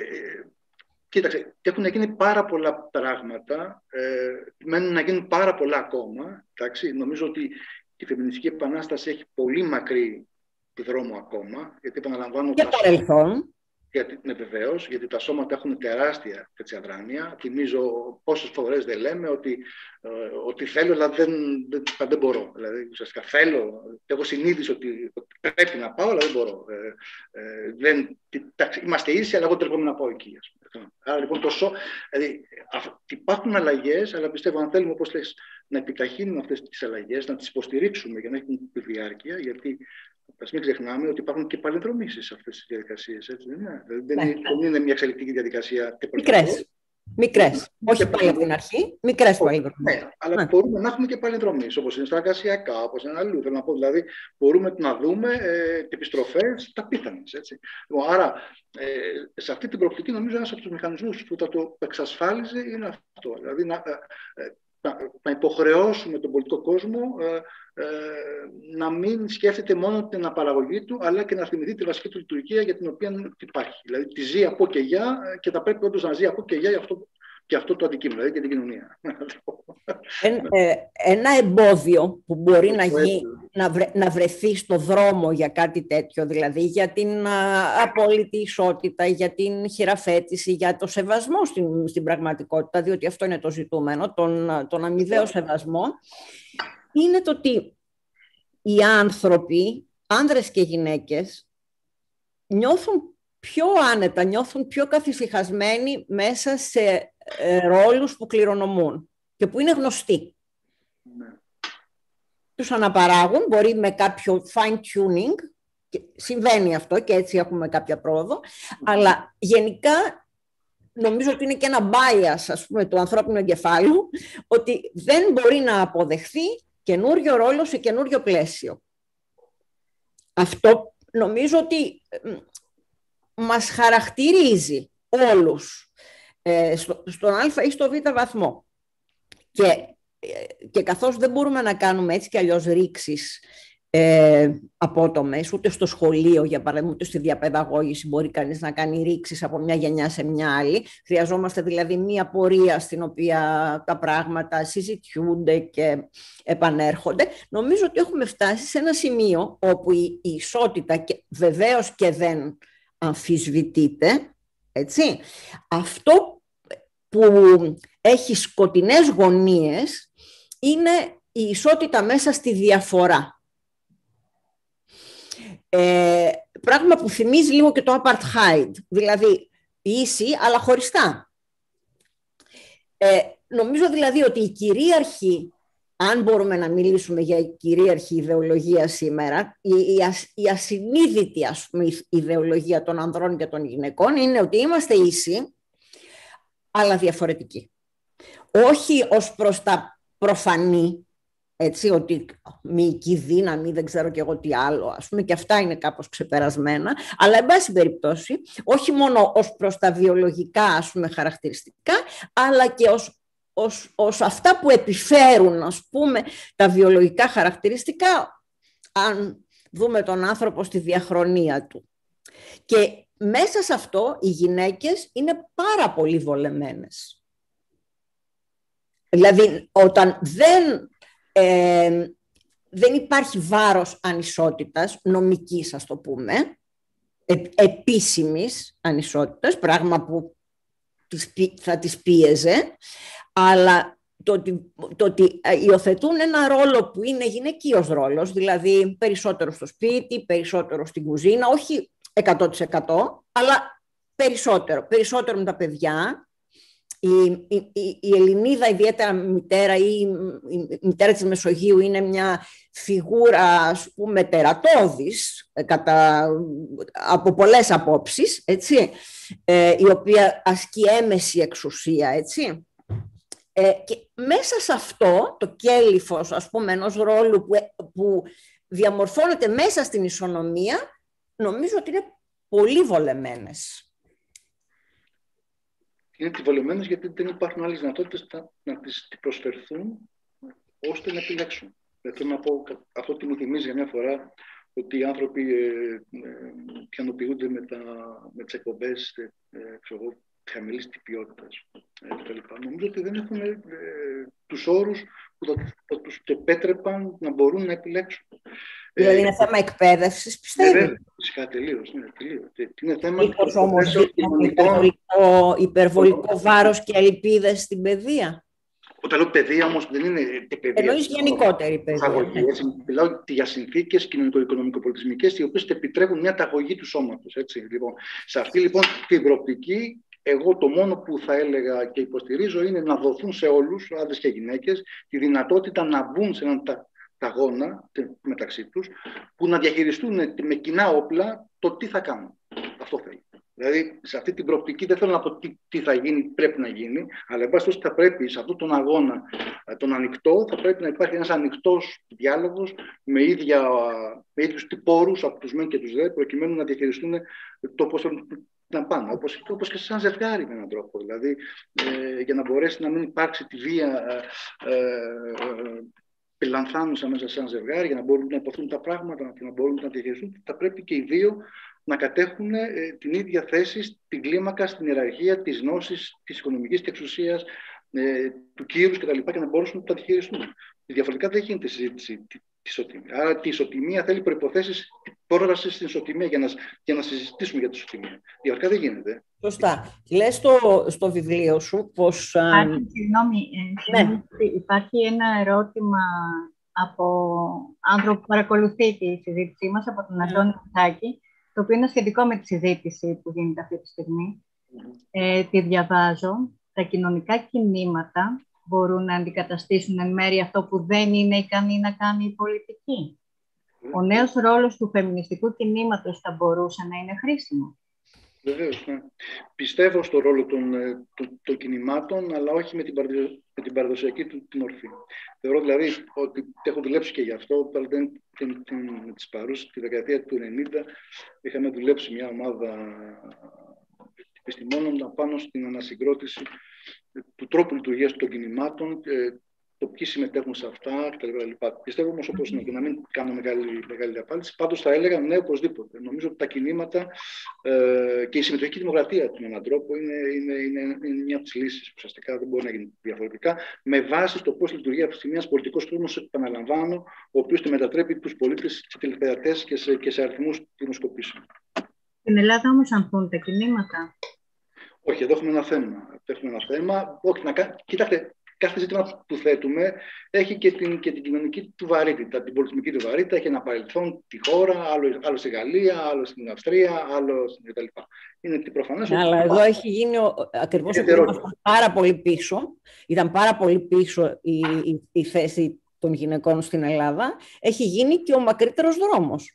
κοίταξε, έχουν γίνει πάρα πολλά πράγματα, ε, μένουν να γίνουν πάρα πολλά ακόμα. Εντάξει. Νομίζω ότι η φεμινιστική επανάσταση έχει πολύ μακρύ δρόμο ακόμα, γιατί επαναλαμβάνω... Και παρελθόν. Γιατί, ναι, βεβαίως, γιατί τα σώματα έχουν τεράστια έτσι, αδράνεια. Θυμίζω πόσες φορές δεν λέμε ότι, ε, ότι θέλω, αλλά δεν, δεν, δεν μπορώ. Δηλαδή, ουσιαστικά θέλω, έχω συνείδηση ότι, ότι πρέπει να πάω, αλλά δεν μπορώ. Ε, ε, δεν, τάξη, είμαστε ίσοι, αλλά εγώ τρέχομαι να πάω εκεί. Ας πούμε. Άρα λοιπόν, τόσο, δηλαδή, α, υπάρχουν αλλαγές, αλλά πιστεύω αν θέλουμε, όπως λες, να επιταχύνουμε αυτές τις αλλαγές, να τις υποστηρίξουμε για να έχουν τη διάρκεια, γιατί ας μην ξεχνάμε ότι υπάρχουν και παλινδρομήσεις σε αυτές τις διαδικασίες. Έτσι, δεν, είναι. Δεν, ναι. είναι, δεν είναι μια εξελικτική διαδικασία. Μικρές. Μικρές. Όχι πάλι από την αρχή. Μικρές παλινδρομήσεις. Ναι, αλλά ναι. μπορούμε να έχουμε και παλινδρομήσεις, όπως είναι στα εργασιακά, όπως είναι αλλού. Θέλω να πω, δηλαδή, μπορούμε να δούμε ε, επιστροφές ταπίθανες. Άρα, ε, σε αυτή την προοπτική, νομίζω ένας από τους μηχανισμούς που θα το εξασφάλιζε είναι αυτό. Δηλαδή, να, ε, να, να υποχρεώσουμε τον πολιτικό κόσμο ε, ε, να μην σκέφτεται μόνο την αναπαραγωγή του, αλλά και να θυμηθεί τη βασική του λειτουργία για την οποία υπάρχει. Δηλαδή, τη ζει από και για και θα πρέπει όντως να ζει από και για αυτό, και αυτό το αντικείμενο, δηλαδή και την κοινωνία. Εν, ε, ένα εμπόδιο που μπορεί να, γι, να, βρε, να βρεθεί στο δρόμο για κάτι τέτοιο, δηλαδή για την α, απόλυτη ισότητα, για την χειραφέτηση, για το σεβασμό στην, στην πραγματικότητα, διότι αυτό είναι το ζητούμενο, τον, τον αμοιβαίο σεβασμό, είναι το ότι οι άνθρωποι, άνδρες και γυναίκες, νιώθουν πιο άνετα, νιώθουν πιο καθησυχασμένοι μέσα σε ε, ρόλους που κληρονομούν και που είναι γνωστοί. Ναι. Τους αναπαράγουν, μπορεί με κάποιο fine-tuning, και συμβαίνει αυτό και έτσι έχουμε κάποια πρόοδο, mm. αλλά γενικά νομίζω ότι είναι και ένα bias, ας πούμε, του ανθρώπινου εγκεφάλου, ότι δεν μπορεί να αποδεχθεί καινούριο ρόλο σε καινούριο πλαίσιο. Αυτό νομίζω ότι μας χαρακτηρίζει όλους ε, στο, στον α ή στο β βαθμό. Και, ε, και καθώς δεν μπορούμε να κάνουμε έτσι κι αλλιώς ρήξεις ε, απότομες, ούτε στο σχολείο, για παράδειγμα, ούτε στη διαπαιδαγώγηση μπορεί κανείς να κάνει ρήξεις από μια γενιά σε μια άλλη. Χρειαζόμαστε δηλαδή μια πορεία στην οποία τα πράγματα συζητιούνται και επανέρχονται. Νομίζω ότι έχουμε φτάσει σε ένα σημείο όπου η, η ισότητα και, βεβαίως και δεν αμφισβητείται, έτσι. Αυτό που έχει σκοτεινές γωνίες είναι η ισότητα μέσα στη διαφορά. Ε, πράγμα που θυμίζει λίγο και το apartheid, δηλαδή ίση αλλά χωριστά. Ε, νομίζω δηλαδή ότι η κυρίαρχη, αν μπορούμε να μιλήσουμε για κυρίαρχη ιδεολογία σήμερα, η, η, ασ, η ασυνείδητη, ας πούμε, ιδεολογία των ανδρών και των γυναικών είναι ότι είμαστε ίσοι, αλλά διαφορετικοί. Όχι ως προς τα προφανή, έτσι, ότι μυϊκή δύναμη, δεν ξέρω και εγώ τι άλλο, ας πούμε, και αυτά είναι κάπως ξεπερασμένα, αλλά εν πάση περιπτώσει, όχι μόνο ως προς τα βιολογικά, ας πούμε, χαρακτηριστικά, αλλά και ως Ως, ως αυτά που επιφέρουν, ας πούμε, τα βιολογικά χαρακτηριστικά, αν δούμε τον άνθρωπο στη διαχρονία του. Και μέσα σε αυτό οι γυναίκες είναι πάρα πολύ βολεμένες. Δηλαδή, όταν δεν ε, δεν υπάρχει βάρος ανισότητας, νομικής ας το πούμε, ε, επίσημης ανισότητας, πράγμα που θα τις πίεζε, αλλά το ότι, το ότι υιοθετούν ένα ρόλο που είναι γυναικείος ρόλος, δηλαδή περισσότερο στο σπίτι, περισσότερο στην κουζίνα, όχι εκατό τοις εκατό, αλλά περισσότερο, περισσότερο με τα παιδιά. Η, η, η Ελληνίδα, ιδιαίτερα μητέρα ή η μητέρα της Μεσογείου, είναι μια φιγούρα, ας πούμε, τερατώδης κατά, από πολλές απόψεις, έτσι, ε, η οποία ασκεί έμεση εξουσία, έτσι. Ε, και μέσα σε αυτό το κέλυφος, ας πούμε, ενός ρόλου που, που διαμορφώνεται μέσα στην ισονομία, νομίζω ότι είναι πολύ βολεμένες. Είναι βολεμένες γιατί δεν υπάρχουν άλλες δυνατότητες να τις προσφερθούν ώστε να επιλέξουν. Δεν θέλω να πω, αυτό τι μου θυμίζει για μια φορά, ότι οι άνθρωποι ε, ε, πιανοποιούνται με, τα, με τις εκπομπές ε, ε, χαμηλής ποιότητας κτλ. Νομίζω ότι δεν έχουν ε, τους όρους που θα, θα τους επέτρεπαν να μπορούν να επιλέξουν. Δηλαδή είναι θέμα εκπαίδευσης, πιστεύω. Ναι, φυσικά, τελείως. Ναι, τελείως. Είναι θέμα Μήπως όμως υπερβολικό, υπερβολικό βάρος και ελπίδες στην παιδεία. Όταν λέω παιδεία όμως δεν είναι και παιδεία. Εννοείς γενικότερη παιδεία. Μιλάω για συνθήκες κοινωνικο-οικονομικο-πολιτισμικές οι οποίες επιτρέπουν μια ταγωγή του σώματος. Έτσι. Λοιπόν, σε αυτή λοιπόν την προοπτική, εγώ το μόνο που θα έλεγα και υποστηρίζω είναι να δοθούν σε όλους, άντρες και γυναίκες, τη δυνατότητα να μπουν σε έναν ταγώνα μεταξύ τους, που να διαχειριστούν με κοινά όπλα το τι θα κάνουν. Αυτό θέλω. Δηλαδή, σε αυτή την προοπτική δεν θέλω να πω τι, τι θα γίνει, πρέπει να γίνει, αλλά εν πάση περιπτώσει θα πρέπει σε αυτόν τον αγώνα, τον ανοιχτό, θα πρέπει να υπάρχει ένας ανοιχτός διάλογος με, ίδια, με ίδιους πόρους από τους μεν και τους δε, προκειμένου να διαχειριστούν το πώς θέλουν να πάνε. Όπως, όπως και σαν ζευγάρι με έναν τρόπο. Δηλαδή, ε, για να μπορέσει να μην υπάρξει τη βία ε, ε, πελανθάνουσα μέσα σε ένα ζευγάρι, για να μπορούν να υποθούν τα πράγματα και να μπορούν να διαχειριστούν, θα πρέπει και οι δύο να κατέχουν ε, την ίδια θέση στην κλίμακα, στην ιεραρχία της γνώσης, της οικονομικής και εξουσίας, ε, του κύρους κτλ. Και να μπορούν να τα διαχειριστούν. Διαφορετικά δεν γίνεται συζήτηση τη ισοτιμία. Άρα η ισοτιμία θέλει προϋποθέσεις πρόταση στην ισοτιμία για να, για να συζητήσουμε για τη ισοτιμία. Διαφορετικά δεν γίνεται. Σωστά. Λες στο, στο βιβλίο σου πως... Υπάρχει, συγγνώμη, ε, ναι. Υπάρχει ένα ερώτημα από άνθρωπο που παρακολουθεί τη συζήτησή μας, από τον Αντώνη Κουτάκη, το οποίο είναι σχετικό με τη συζήτηση που γίνεται αυτή τη στιγμή. Mm-hmm. Ε, τη διαβάζω. Τα κοινωνικά κινήματα μπορούν να αντικαταστήσουν εν μέρει αυτό που δεν είναι ικανή να κάνει η πολιτική. Mm-hmm. Ο νέος ρόλος του φεμινιστικού κινήματος θα μπορούσε να είναι χρήσιμο. Βεβαίως, ναι. Πιστεύω στο ρόλο των, των, των κινημάτων, αλλά όχι με την, με την παραδοσιακή του τη μορφή. Θεωρώ δηλαδή ότι έχω δουλέψει και γι' αυτό, αλλά δεν την, την, με τις παρούσες, τη δεκαετία του ενενήντα είχαμε δουλέψει μια ομάδα επιστημόνων πάνω στην ανασυγκρότηση του τρόπου λειτουργίας των κινημάτων, το ποιοι συμμετέχουν σε αυτά κτλ. Πιστεύω όμως, όπως είναι, και να μην κάνω μεγάλη, μεγάλη απάντηση, πάντως θα έλεγα ναι, οπωσδήποτε. Νομίζω ότι τα κινήματα ε, και η συμμετοχική δημοκρατία με έναν τρόπο είναι, είναι, είναι, είναι μια από τις λύσεις. Ουσιαστικά δεν μπορεί να γίνει διαφορετικά, με βάση το πώς λειτουργεί αυτή τη στιγμή ένας πολιτικός κόσμος, επαναλαμβάνω, ο οποίος μετατρέπει τους πολίτες σε τηλεθεατές και σε, και σε αριθμούς δημοσκοπήσεων. Στην Ελλάδα όμως ανθούν τα κινήματα. Όχι, εδώ έχουμε ένα θέμα. Έχουμε ένα θέμα. Όχι, να, κοίταξτε. Κάθε ζήτημα που θέτουμε έχει και την, και την κοινωνική του βαρύτητα, την πολιτισμική του βαρύτητα. Έχει ένα παρελθόν τη χώρα, άλλο, άλλο στη Γαλλία, άλλο στην Αυστρία, άλλο στην κτλ. Είναι προφανές. Ναι, αλλά εδώ έχει γίνει ακριβώς επειδή ήμασταν πάρα πολύ πίσω. Ήταν πάρα πολύ πίσω η, η, η θέση των γυναικών στην Ελλάδα. Έχει γίνει και ο μακρύτερος δρόμος.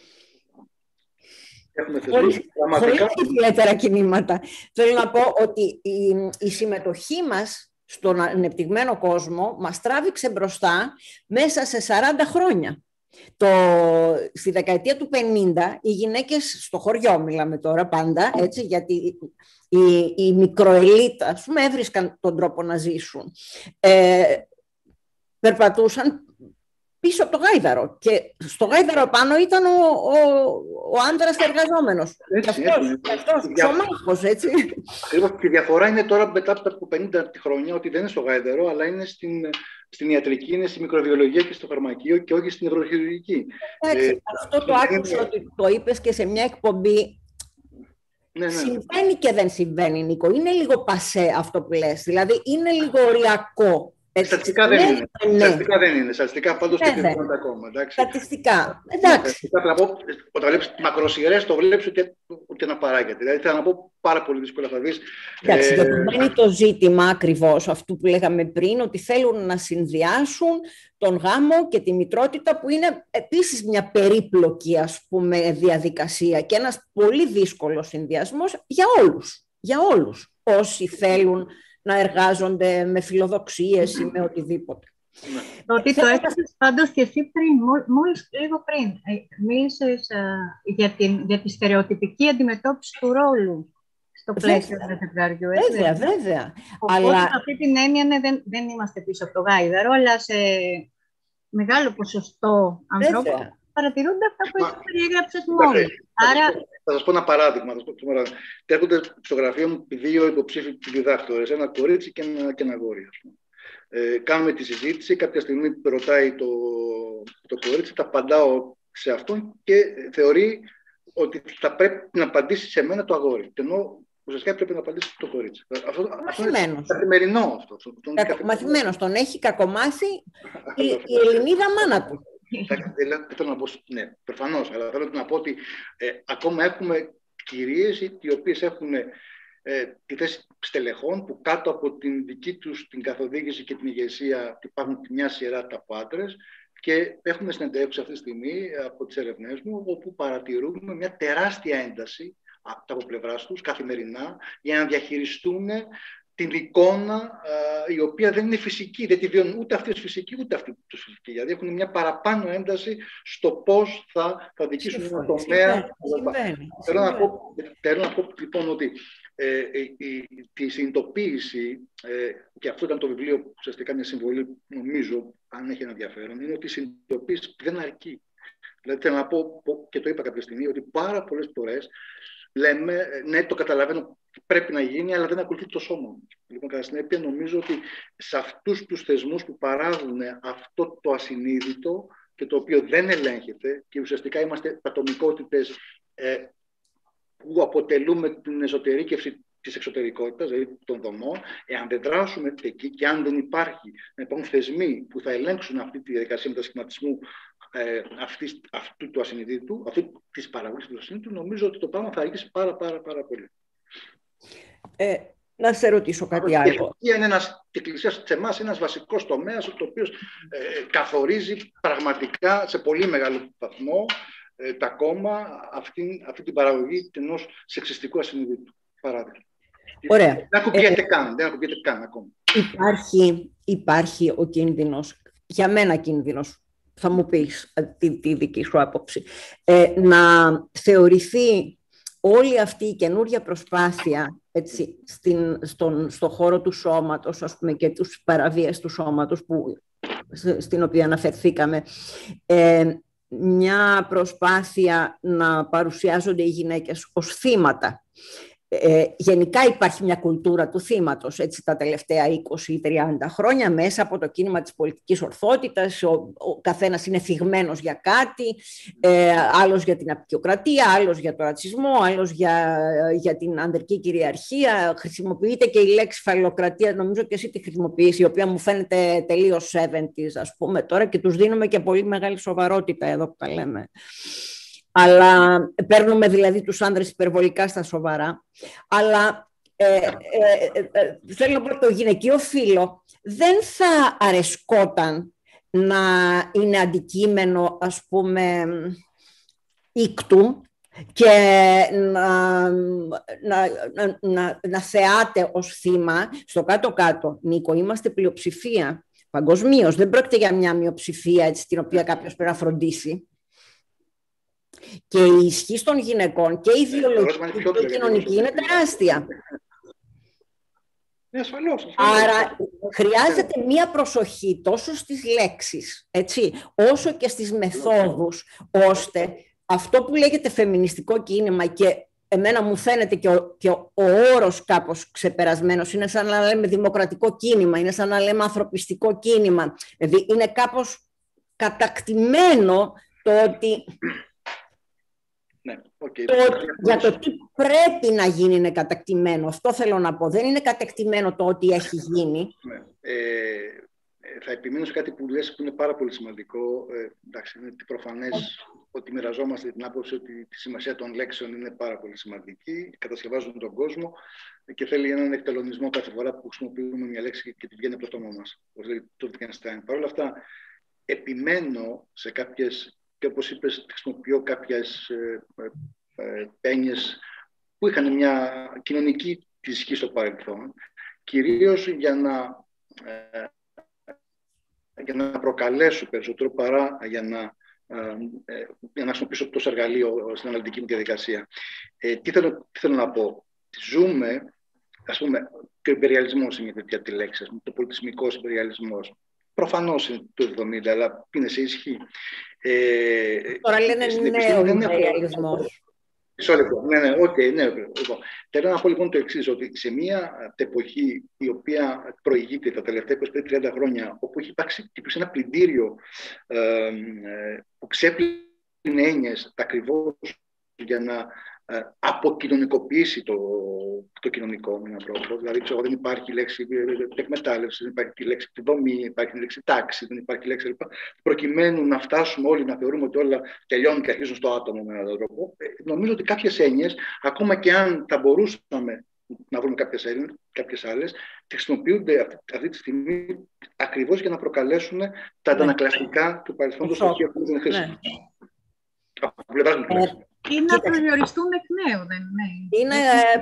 Χωρίς ιδιαίτερα κινήματα. Θέλω να πω ότι η, η συμμετοχή μας στον ανεπτυγμένο κόσμο μας τράβηξε μπροστά μέσα σε σαράντα χρόνια. Το, στη δεκαετία του πενήντα οι γυναίκες στο χωριό, μιλάμε τώρα πάντα, έτσι, γιατί η, η μικροελίτα, ας πούμε, έβρισκαν τον τρόπο να ζήσουν. Ε, περπατούσαν πίσω από το γάιδαρο. Και στο γάιδαρο πάνω ήταν ο, ο, ο άντρας εργαζόμενος. Και αυτός, αυτός ξωμάχος, έτσι. Ακριβώς. Και η διαφορά είναι τώρα μετά από πενήντα χρόνια ότι δεν είναι στο γάιδαρο, αλλά είναι στην, στην ιατρική, είναι στη μικροβιολογία και στο φαρμακείο και όχι στην νευροχειρουργική. Εντάξει, ε, αυτό το άκουσα είναι... ότι το είπες και σε μια εκπομπή. Ναι, ναι. Συμβαίνει και δεν συμβαίνει, Νίκο. Είναι λίγο πασέ αυτό που λες. Δηλαδή, είναι λίγο οριακό. Στατιστικά δεν είναι. Ναι. Στατιστικά δεν είναι. Στατιστικά πάντως και δεν είναι ακόμα. Εντάξει. Στατιστικά. Εντάξει. Θέλω να πω, όταν βλέπεις μακροσυρές, το βλέπεις ούτε, ούτε να παράγεται. Δηλαδή, θέλω να πω πάρα πολύ δύσκολα θα δεις. Εντάξει, ε... είναι το ζήτημα ακριβώς αυτού που λέγαμε πριν, ότι θέλουν να συνδυάσουν τον γάμο και τη μητρότητα, που είναι επίσης μια περίπλοκη, ας πούμε, διαδικασία και ένας πολύ δύσκολος συνδυασμός για όλους. Για όλους όσοι θέλουν να εργάζονται με φιλοδοξίες ή με οτιδήποτε. Το ότι το έκανες πάντως και εσύ πριν, μόλις λίγο πριν, μίλησες για, την, για τη στερεοτυπική αντιμετώπιση του ρόλου στο πλαίσιο του ζευγαριού. Βέβαια, βέβαια. Οπότε, αλλά... αυτή την έννοια ναι, δεν, δεν είμαστε πίσω από το γάιδαρο, αλλά σε μεγάλο ποσοστό ανθρώπων βέβαια. Παρατηρούνται αυτά που εσύ περιέγραψες μόλις. Άρα... Θα σας πω ένα παράδειγμα. Έρχονται στο γραφείο μου δύο υποψήφοι διδάκτορες, ένα κορίτσι και ένα, και ένα αγόρι. Ε, κάνουμε τη συζήτηση, κάποια στιγμή ρωτάει το, το κορίτσι, τα απαντάω σε αυτόν και θεωρεί ότι θα πρέπει να απαντήσει σε μένα το αγόρι. Ενώ ουσιαστικά πρέπει να απαντήσει το κορίτσι. Αυτό, αυτό είναι καθημερινό αυτό. αυτό είναι Κακο, μαθημένος, τον έχει κακομάθει η, η Ελληνίδα μάνα του. Δεν θέλω να πω, ναι, προφανώς, αλλά θέλω να πω ότι ε, ακόμα έχουμε κυρίες οι οποίες έχουν ε, τη θέση στελεχών που κάτω από την δική τους την καθοδήγηση και την ηγεσία υπάρχουν μια σειρά από άντρες και έχουμε συνεντεύξει αυτή τη στιγμή από τις ερευνές μου όπου παρατηρούμε μια τεράστια ένταση από πλευράς τους καθημερινά για να διαχειριστούν την εικόνα α, η οποία δεν είναι φυσική, δεν τη βιώνουν ούτε αυτή φυσική ούτε αυτή τους φυσική. Δηλαδή έχουν μια παραπάνω ένταση στο πώς θα, θα δικήσουν ένα τομέα. Θέλω να πω, θέλω να πω λοιπόν ότι ε, η, η, τη συνειδητοποίηση, ε, και αυτό ήταν το βιβλίο που ουσιαστικά μια συμβολή, νομίζω, αν έχει ένα ενδιαφέρον, είναι ότι η συνειδητοποίηση δεν αρκεί. Δηλαδή θέλω να πω, και το είπα κάποια στιγμή, ότι πάρα πολλές φορές λέμε, ναι, το καταλαβαίνω, πρέπει να γίνει, αλλά δεν ακολουθεί το σώμα μου. Λοιπόν, κατά συνέπεια, νομίζω ότι σε αυτούς τους θεσμούς που παράγουν αυτό το ασυνείδητο και το οποίο δεν ελέγχεται και ουσιαστικά είμαστε ατομικότητες ε, που αποτελούμε την εσωτερήκευση της εξωτερικότητας, δηλαδή των δομών, εάν δεν δράσουμε εκεί και αν δεν υπάρχει να υπάρχουν θεσμοί που θα ελέγξουν αυτή τη διαδικασία μετασχηματισμού ε, αυτής, αυτού του ασυνείδητου, αυτού της παραγωγής του ασυνείδητου, νομίζω ότι το πράγμα θα αργήσει πάρα, πάρα, πάρα πολύ. Ε, να σε ρωτήσω κάτι άλλο. Η εκκλησία σε εμάς είναι ένας βασικός τομέας, ο οποίος ε, καθορίζει πραγματικά σε πολύ μεγάλο βαθμό ε, τα κόμμα αυτή, αυτή την παραγωγή ενός σεξιστικού ασυνείδητου. Παράδειγμα. Ωραία. Δεν ακουμπιέται ε, καν, δεν ακουμπιέται καν ακόμα. Υπάρχει, υπάρχει ο κίνδυνος, για μένα κίνδυνος, θα μου πεις τη, τη δική σου άποψη, ε, να θεωρηθεί όλη αυτή η καινούρια προσπάθεια έτσι, στην, στον, στον χώρο του σώματος, ας πούμε, και τους παραβίασης του σώματος που, στην οποία αναφερθήκαμε, ε, μια προσπάθεια να παρουσιάζονται οι γυναίκες ως θύματα. Ε, γενικά υπάρχει μια κουλτούρα του θύματος έτσι, τα τελευταία είκοσι ή τριάντα χρόνια μέσα από το κίνημα της πολιτικής ορθότητας. Ο, ο καθένας είναι θυγμένος για κάτι, ε, άλλος για την απεικιοκρατία, άλλος για το ρατσισμό, άλλος για, για την ανδρική κυριαρχία. Χρησιμοποιείται και η λέξη φαλοκρατία, νομίζω και εσύ τη χρησιμοποιείς, η οποία μου φαίνεται τελείως εβδομήντα, ας πούμε τώρα, και τους δίνουμε και πολύ μεγάλη σοβαρότητα εδώ που τα λέμε. Αλλά παίρνουμε δηλαδή τους άνδρες υπερβολικά στα σοβαρά. Αλλά ε, ε, ε, ε, θέλω να πω ότι το γυναικείο φύλο δεν θα αρεσκόταν να είναι αντικείμενο, ας πούμε, ήκτου και να, να, να, να, να θεάται ως θύμα. Στο κάτω-κάτω, Νίκο, είμαστε πλειοψηφία παγκοσμίως. Δεν πρόκειται για μια μειοψηφία έτσι, την οποία κάποιος πρέπει να φροντίσει. Και η ισχύ των γυναικών και η ιδεολογική και η κοινωνική είναι τεράστια. Ναι, ασφαλώς, ασφαλώς. Άρα χρειάζεται μία προσοχή τόσο στις λέξεις, έτσι, όσο και στις μεθόδους, ώστε αυτό που λέγεται φεμινιστικό κίνημα, και εμένα μου φαίνεται και ο, και ο, ο όρος κάπως ξεπερασμένος, είναι σαν να λέμε δημοκρατικό κίνημα, είναι σαν να λέμε ανθρωπιστικό κίνημα, δηλαδή είναι κάπως κατακτημένο το ότι... Ναι, okay. Το, για το τι πρέπει να γίνει είναι κατακτημένο. Αυτό θέλω να πω. Δεν είναι κατακτημένο το ότι έχει γίνει. Ναι. Ε, θα επιμείνω σε κάτι που λες που είναι πάρα πολύ σημαντικό. Ε, εντάξει, είναι προφανές ότι μοιραζόμαστε την άποψη ότι η σημασία των λέξεων είναι πάρα πολύ σημαντική. Κατασκευάζουν τον κόσμο και θέλει έναν εκτελονισμό κάθε φορά που χρησιμοποιούμε μια λέξη και τη βγαίνει από το στόμα μας. Όπως λέει το Wittgenstein. Παρ' όλα αυτά, επιμένω σε κάποιες. Και όπως είπες, χρησιμοποιώ κάποιες ε, ε, πένιες που είχαν μια κοινωνική τη ισχύ στο παρελθόν, κυρίως για να, ε, για να προκαλέσω περισσότερο παρά για να, ε, για να χρησιμοποιήσω τόσο εργαλείο στην αναλυτική μου διαδικασία. Ε, τι, θέλω, τι θέλω να πω. Ζούμε, ας πούμε, και ο υπεριαλισμός είναι μια τέτοια λέξη, το πολιτισμικός υπεριαλισμός. Προφανώς είναι το εβδομήντα, αλλά είναι σε ισχύ. Ε, Τώρα λένε νέο υπεριαλισμός. Μισό λεπτό. Ναι, ναι, okay, ναι. Θέλω να πω λοιπόν το εξής, ότι σε μια εποχή η οποία προηγείται τα τελευταία είκοσι πέντε τριάντα χρόνια, όπου έχει υπάρξει ένα πλυντήριο ε, ε, που ξέπλυνε έννοιες ακριβώς για να ε, αποκοινωνικοποιήσει το, το κοινωνικό με έναν τρόπο. Δηλαδή, ξέρω, δεν υπάρχει λέξη εκμετάλλευση, δεν υπάρχει λέξη δομή, υπάρχει λέξη τάξη, δεν υπάρχει λέξη λοιπά. Προκειμένου να φτάσουμε όλοι να θεωρούμε ότι όλα τελειώνουν και αρχίζουν στο άτομο με έναν τρόπο. Ε, νομίζω ότι κάποιες έννοιες, ακόμα και αν θα μπορούσαμε να βρούμε κάποιες, έννοιες, κάποιες άλλες, χρησιμοποιούνται αυτή, αυτή τη στιγμή ακριβώς για να προκαλέσουν τα αντανακλαστικά ναι. του παρελθόντος στοιχεία που δεν χρησιμοποιούν. Από πλευράς μου τουλάχιστον. Ή να περιοριστούν εκ νέου, δεν είναι. Είναι,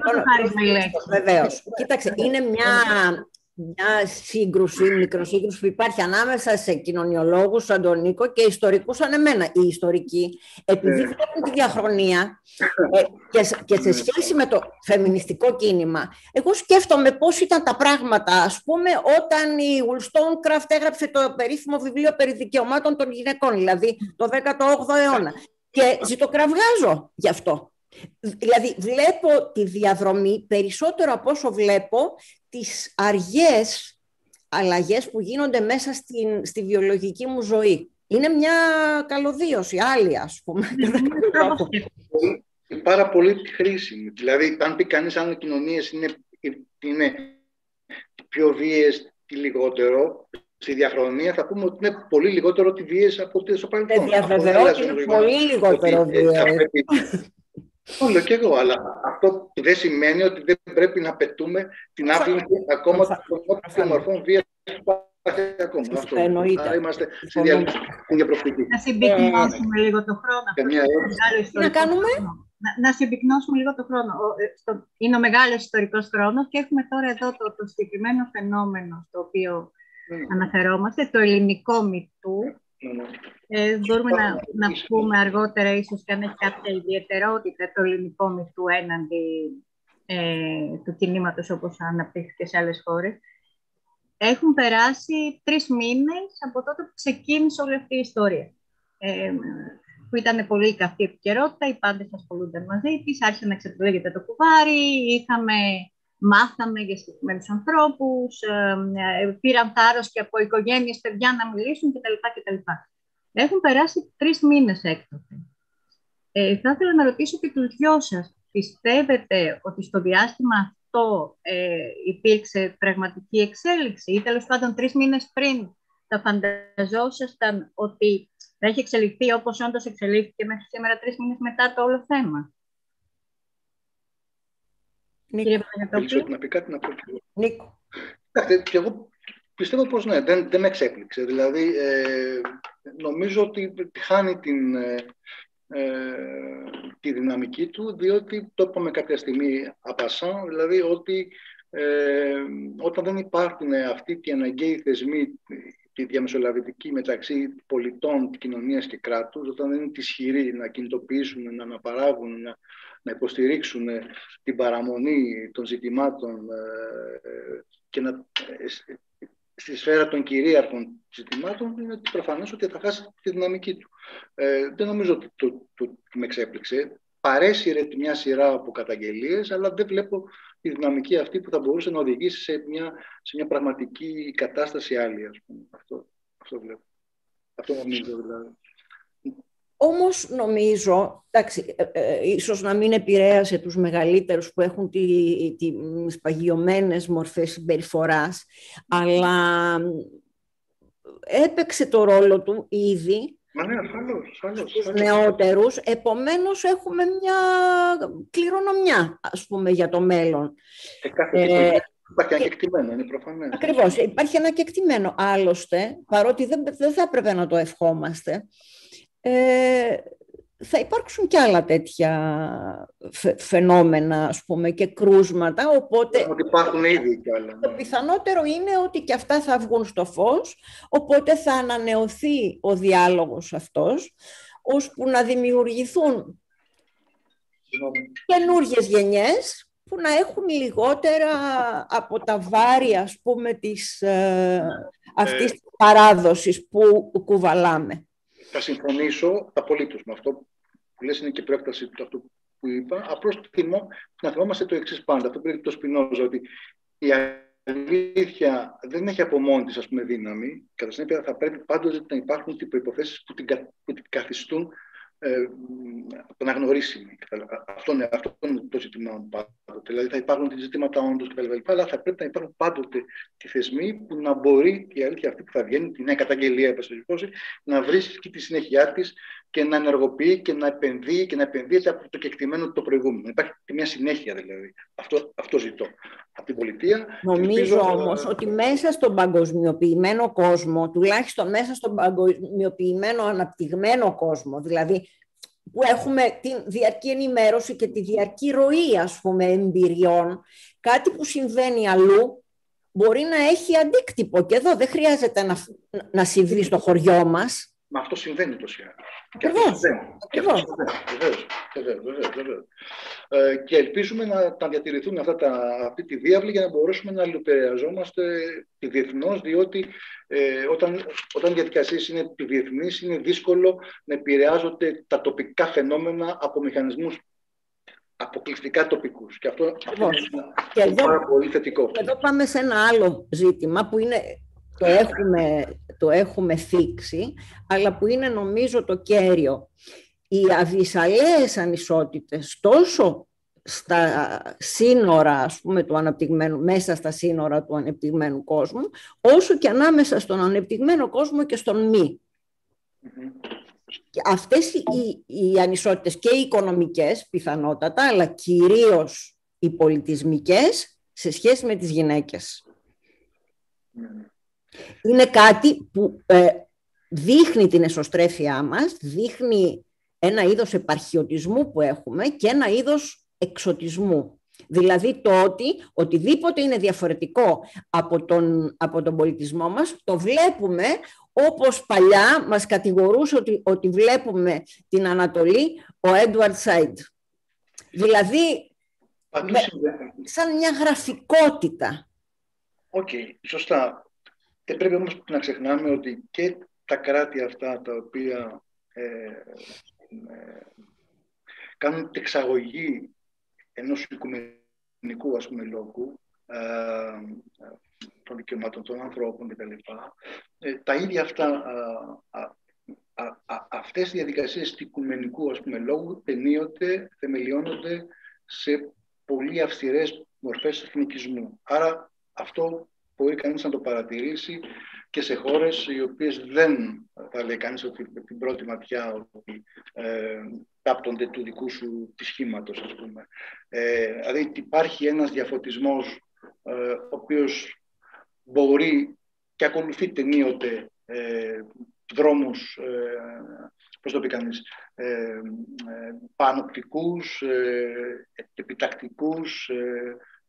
βεβαίως. Κοίταξε, είναι μια, μια σύγκρουση, μικροσύγκρουση που υπάρχει ανάμεσα σε κοινωνιολόγους σαν τον Νίκο και ιστορικούς σαν εμένα. Οι ιστορικοί, επειδή βλέπουν τη διαχρονία ε, και, και σε σχέση με το φεμινιστικό κίνημα, εγώ σκέφτομαι πώς ήταν τα πράγματα, ας πούμε, όταν η Wollstonecraft έγραψε το περίφημο βιβλίο περί δικαιωμάτων των γυναικών, δηλαδή το δέκατο όγδοο αιώνα. Και ζητοκραυγάζω γι' αυτό. Δηλαδή βλέπω τη διαδρομή περισσότερο από όσο βλέπω τις αργές αλλαγές που γίνονται μέσα στην, στη βιολογική μου ζωή. Είναι μια καλωδίωση, άλλη ας πούμε. Είναι πάρα πολύ χρήσιμη. Δηλαδή αν πει κανείς αν οι κοινωνίες είναι, είναι πιο βίαιες ή λιγότερο, στη διαχρονία θα πούμε ότι είναι πολύ λιγότερο τη βίαιες από ό,τι στο παρελθόν. Δεν διαβεβαιώ ότι είναι πολύ λιγότερο βίαιες. Όλο και εγώ, αλλά αυτό δεν σημαίνει ότι δεν πρέπει να πετούμε την άφληση ακόμα των μορφών βίας που υπάρχει ακόμα. Αυτό. Άρα είμαστε στη διαπροπτική. Να συμπυκνώσουμε λίγο το χρόνο. Να κάνουμε. Να συμπυκνώσουμε λίγο το χρόνο. Είναι ο μεγάλος ιστορικός χρόνος και έχουμε τώρα εδώ το, το συγκεκριμένο φαινόμενο στο οποίο mm. αναφερόμαστε, το ελληνικό μυτού. Mm. Ε, μπορούμε να, να πούμε αργότερα ίσως και αν έχει κάποια ιδιαιτερότητα το ελληνικό μυτού έναντι ε, του κινήματος όπως αναπτύχθηκε σε άλλες χώρες. Έχουν περάσει τρεις μήνες από τότε που ξεκίνησε όλη αυτή η ιστορία. Ε, που ήταν πολύ καυτή επικαιρότητα, οι πάντες ασχολούνταν μαζί της, άρχισε να ξεπλέγεται το κουβάρι, είχαμε, μάθαμε για συγκεκριμένους ανθρώπους, ε, ε, πήραν θάρρος και από οικογένειες παιδιά να μιλήσουν κτλ. κτλ. Έχουν περάσει τρεις μήνες έκτοτε. Ε, θα ήθελα να ρωτήσω και τους δυο σας, πιστεύετε ότι στο διάστημα αυτό ε, υπήρξε πραγματική εξέλιξη ή τέλος πάντων τρεις μήνες πριν θα φανταζόσασταν ότι θα έχει εξελιχθεί όπως όντως εξελίχθηκε μέχρι σήμερα τρεις μήνες μετά το όλο θέμα? Κύριε Παναγιωτόπουλο. Να πει κάτι να πω και εγώ. Νίκο. Και εγώ πιστεύω πως ναι, δεν, δεν με εξέπληξε. Δηλαδή, ε, νομίζω ότι χάνει την, ε, τη δυναμική του, διότι το είπαμε κάποια στιγμή απασάν, δηλαδή ότι ε, όταν δεν υπάρχουν αυτοί οι αναγκαίοι θεσμοί τη διαμεσολαβητική μεταξύ πολιτών, κοινωνίας και κράτους, όταν δεν είναι ισχυροί να κινητοποιήσουν, να αναπαράγουν, να, να υποστηρίξουν την παραμονή των ζητημάτων ε, και να, ε, στη σφαίρα των κυρίαρχων ζητημάτων, είναι προφανές ότι θα χάσει τη δυναμική του. Ε, δεν νομίζω ότι το, το, το, το με εξέπληξε. Παρέσυρε μια σειρά από καταγγελίες, αλλά δεν βλέπω τη δυναμική αυτή που θα μπορούσε να οδηγήσει σε μια, σε μια πραγματική κατάσταση άλλη, ας πούμε. Αυτό, αυτό βλέπω. Αυτό νομίζω δηλαδή. Όμως νομίζω, εντάξει, ε, ε, ίσως να μην επηρέασε τους μεγαλύτερους που έχουν τις τι, παγιωμένες μορφές συμπεριφοράς, αλλά έπαιξε το ρόλο του ήδη. Μα ναι, ασφαλώς, ασφαλώς, στους νεότερους, επομένως έχουμε μια κληρονομιά, ας πούμε, για το μέλλον. Και κάθε ε, υπάρχει ένα κεκτημένο, είναι προφανές. Ακριβώς, υπάρχει ένα κεκτημένο. Άλλωστε, παρότι δεν, δεν θα έπρεπε να το ευχόμαστε, ε, θα υπάρξουν κι άλλα τέτοια φαινόμενα, ας πούμε, και κρούσματα, οπότε ότι υπάρχουν ήδη κι άλλα. Το πιθανότερο είναι ότι και αυτά θα βγουν στο φως, οπότε θα ανανεωθεί ο διάλογος αυτός, ώσπου να δημιουργηθούν καινούργιες γενιές που να έχουν λιγότερα από τα βάρη, ας πούμε, της, ε, αυτής της παράδοσης που κουβαλάμε. Θα συμφωνήσω απολύτως με αυτό που λες, είναι και προέκταση του αυτού που είπα. Απλώς θυμώ, να θυμόμαστε το εξής πάντα. Αυτό πρέπει το Σπινόζα, ότι η αλήθεια δεν έχει από μόνη της, ας πούμε, δύναμη. Κατά συνέπεια, θα πρέπει πάντοτε να υπάρχουν οι προϋποθέσεις που την, που την καθιστούν ε, αναγνωρίσιμη. Αυτό είναι, αυτό είναι το ζήτημα πάντοτε. Δηλαδή θα υπάρχουν ζητήματα όντως κτλ. Αλλά θα πρέπει να υπάρχουν πάντοτε οι θεσμοί που να μπορεί η αλήθεια αυτή που θα βγαίνει, τη νέα καταγγελία, να βρίσκει τη συνέχεια της και να ενεργοποιεί και να επενδύει και να επενδύεται από το κεκτημένο το προηγούμενο. Υπάρχει και μια συνέχεια δηλαδή. Αυτό, αυτό ζητώ από την πολιτεία. Νομίζω ελπίζω, όμως ε... ότι μέσα στον παγκοσμιοποιημένο κόσμο, τουλάχιστον μέσα στον παγκοσμιοποιημένο αναπτυγμένο κόσμο, δηλαδή που έχουμε τη διαρκή ενημέρωση και τη διαρκή ροή, ας πούμε, εμπειριών, κάτι που συμβαίνει αλλού μπορεί να έχει αντίκτυπο. Και εδώ δεν χρειάζεται να, να συμβεί στο χωριό μας. Μα αυτό συμβαίνει τόσο ή Ακριβώς. Και ελπίζουμε να, να διατηρηθούν αυτά τα, αυτή τη διάβλη για να μπορέσουμε να αλληλοεπηρεαζόμαστε διεθνώς, διότι ε, όταν, όταν οι διαδικασίες είναι διεθνείς, είναι δύσκολο να επηρεάζονται τα τοπικά φαινόμενα από μηχανισμούς αποκλειστικά τοπικούς. Και αυτό, αυτό είναι και εδώ, πάρα πολύ θετικό. Εδώ πάμε σε ένα άλλο ζήτημα που είναι... Το έχουμε, το έχουμε θίξει, αλλά που είναι νομίζω το κέριο. Οι αβυσαλαίες ανισότητες τόσο στα σύνορα, ας πούμε, του αναπτυγμένου, μέσα στα σύνορα του ανεπτυγμένου κόσμου, όσο και ανάμεσα στον ανεπτυγμένο κόσμο και στον μη. Mm-hmm. Και αυτές οι, οι ανισότητες και οι οικονομικές πιθανότατα, αλλά κυρίως οι πολιτισμικές σε σχέση με τις γυναίκες. Mm-hmm. Είναι κάτι που ε, δείχνει την εσωστρέφειά μας, δείχνει ένα είδος επαρχιωτισμού που έχουμε και ένα είδος εξωτισμού. Δηλαδή το ότι οτιδήποτε είναι διαφορετικό από τον, από τον πολιτισμό μας, το βλέπουμε όπως παλιά μας κατηγορούσε ότι, ότι βλέπουμε την Ανατολή ο Έντουαρντ Σάιντ. Δηλαδή, με, σαν μια γραφικότητα. Οκ, okay, σωστά. Δεν πρέπει όμως να ξεχνάμε ότι και τα κράτη αυτά τα οποία ε, ε, κάνουν την εξαγωγή ενός οικουμενικού, ας πούμε, λόγου ε, των δικαιωμάτων των ανθρώπων κτλ. Ε, τα ίδια αυτά, α, α, α, α, αυτές οι διαδικασίες του οικουμενικού, ας πούμε, λόγου ενίοτε θεμελιώνονται σε πολύ αυστηρές μορφές εθνικισμού. Άρα αυτό μπορεί κανείς να το παρατηρήσει και σε χώρες οι οποίες δεν θα λέει κανείς ότι με την πρώτη ματιά ότι ε, τάπτονται του δικού σου της σχήματος, ας πούμε. Ε, δηλαδή υπάρχει ένας διαφωτισμός ε, ο οποίος μπορεί και ακολουθεί ενίοτε ε, δρόμους, ε, πώς το πει κανείς, ε, ε, πανοπτικούς, ε, επιτακτικούς, ε,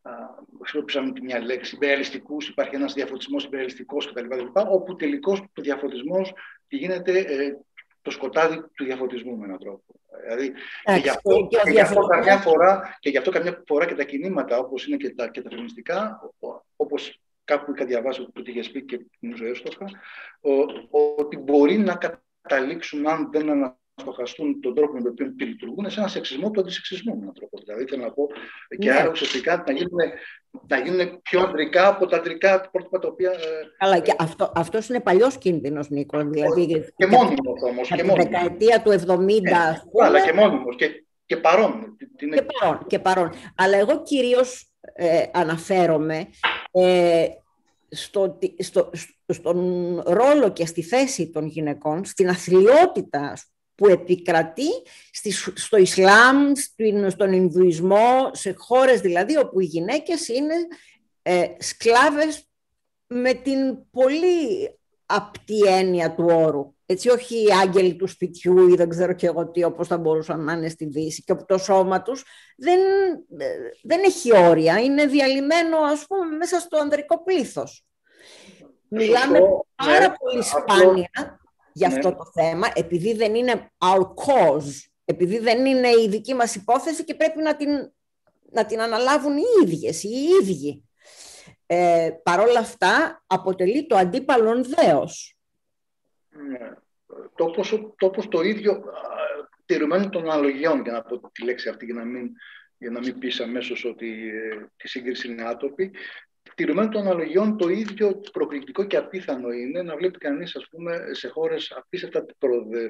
χρησιμοποιήσαμε μια λέξη, υπερρεαλιστικούς, υπάρχει ένας διαφωτισμός υπερρεαλιστικός κτλ. Όπου τελικώς ο διαφωτισμός γίνεται ε, το σκοτάδι του διαφωτισμού με έναν τρόπο. Δηλαδή, και, γι αυτό, και, και, γι αυτό καμιά φορά, και γι' αυτό καμιά φορά και τα κινήματα, όπως είναι και τα, και τα φεμινιστικά, όπως κάπου είχα διαβάσει ότι το είχες πει και νομίζω έστωχα, ότι μπορεί να καταλήξουν, αν δεν αναστοχαστούν τον τρόπο με τον οποίο λειτουργούν, σε ένα σεξισμό του αντισεξισμού με έναν τρόπο. Δηλαδή, θέλω να πω, και ναι. Άρα ουσιαστικά να γίνουν, να γίνουν πιο αντρικά από τα αντρικά πρότυπα τα οποία. Αλλά και αυτό, αυτός είναι παλιός κίνδυνος, Νίκο. Δηλαδή, και μόνιμος όμως. Από τη δεκαετία του εβδομήντα. Ναι, πούμε, αλλά και μόνιμος. Και, και παρόν. Και παρόν, και παρόν. Αλλά εγώ κυρίως ε, αναφέρομαι ε, στο, στο, στον ρόλο και στη θέση των γυναικών, στην αθλιότητα που επικρατεί στο Ισλάμ, στον Ινδουισμό, σε χώρες δηλαδή όπου οι γυναίκες είναι ε, σκλάβες με την πολύ απτή έννοια του όρου. Έτσι, όχι οι άγγελοι του σπιτιού ή δεν ξέρω και εγώ τι, όπως θα μπορούσαν να είναι στη Δύση, και όπου το σώμα τους δεν, δεν έχει όρια, είναι διαλυμένο, ας πούμε, μέσα στο ανδρικό πλήθος. Μιλάμε πάρα πολύ σπάνια για αυτό το θέμα, επειδή δεν είναι our cause, επειδή δεν είναι η δική μας υπόθεση και πρέπει να την, να την αναλάβουν οι ίδιες, οι ίδιοι. Ε, Παρ' όλα αυτά, αποτελεί το αντίπαλον δέος. Ναι. Το όπως το, το ίδιο, τηρουμένου των αναλογιών, για να πω τη λέξη αυτή, για να μην, για να μην πεις αμέσως ότι ε, τη σύγκριση είναι άτοπη, τηρουμένου των αναλογιών, το ίδιο προκλητικό και απίθανο είναι να βλέπει κανείς, ας πούμε, σε χώρες απίστευτα προδευ...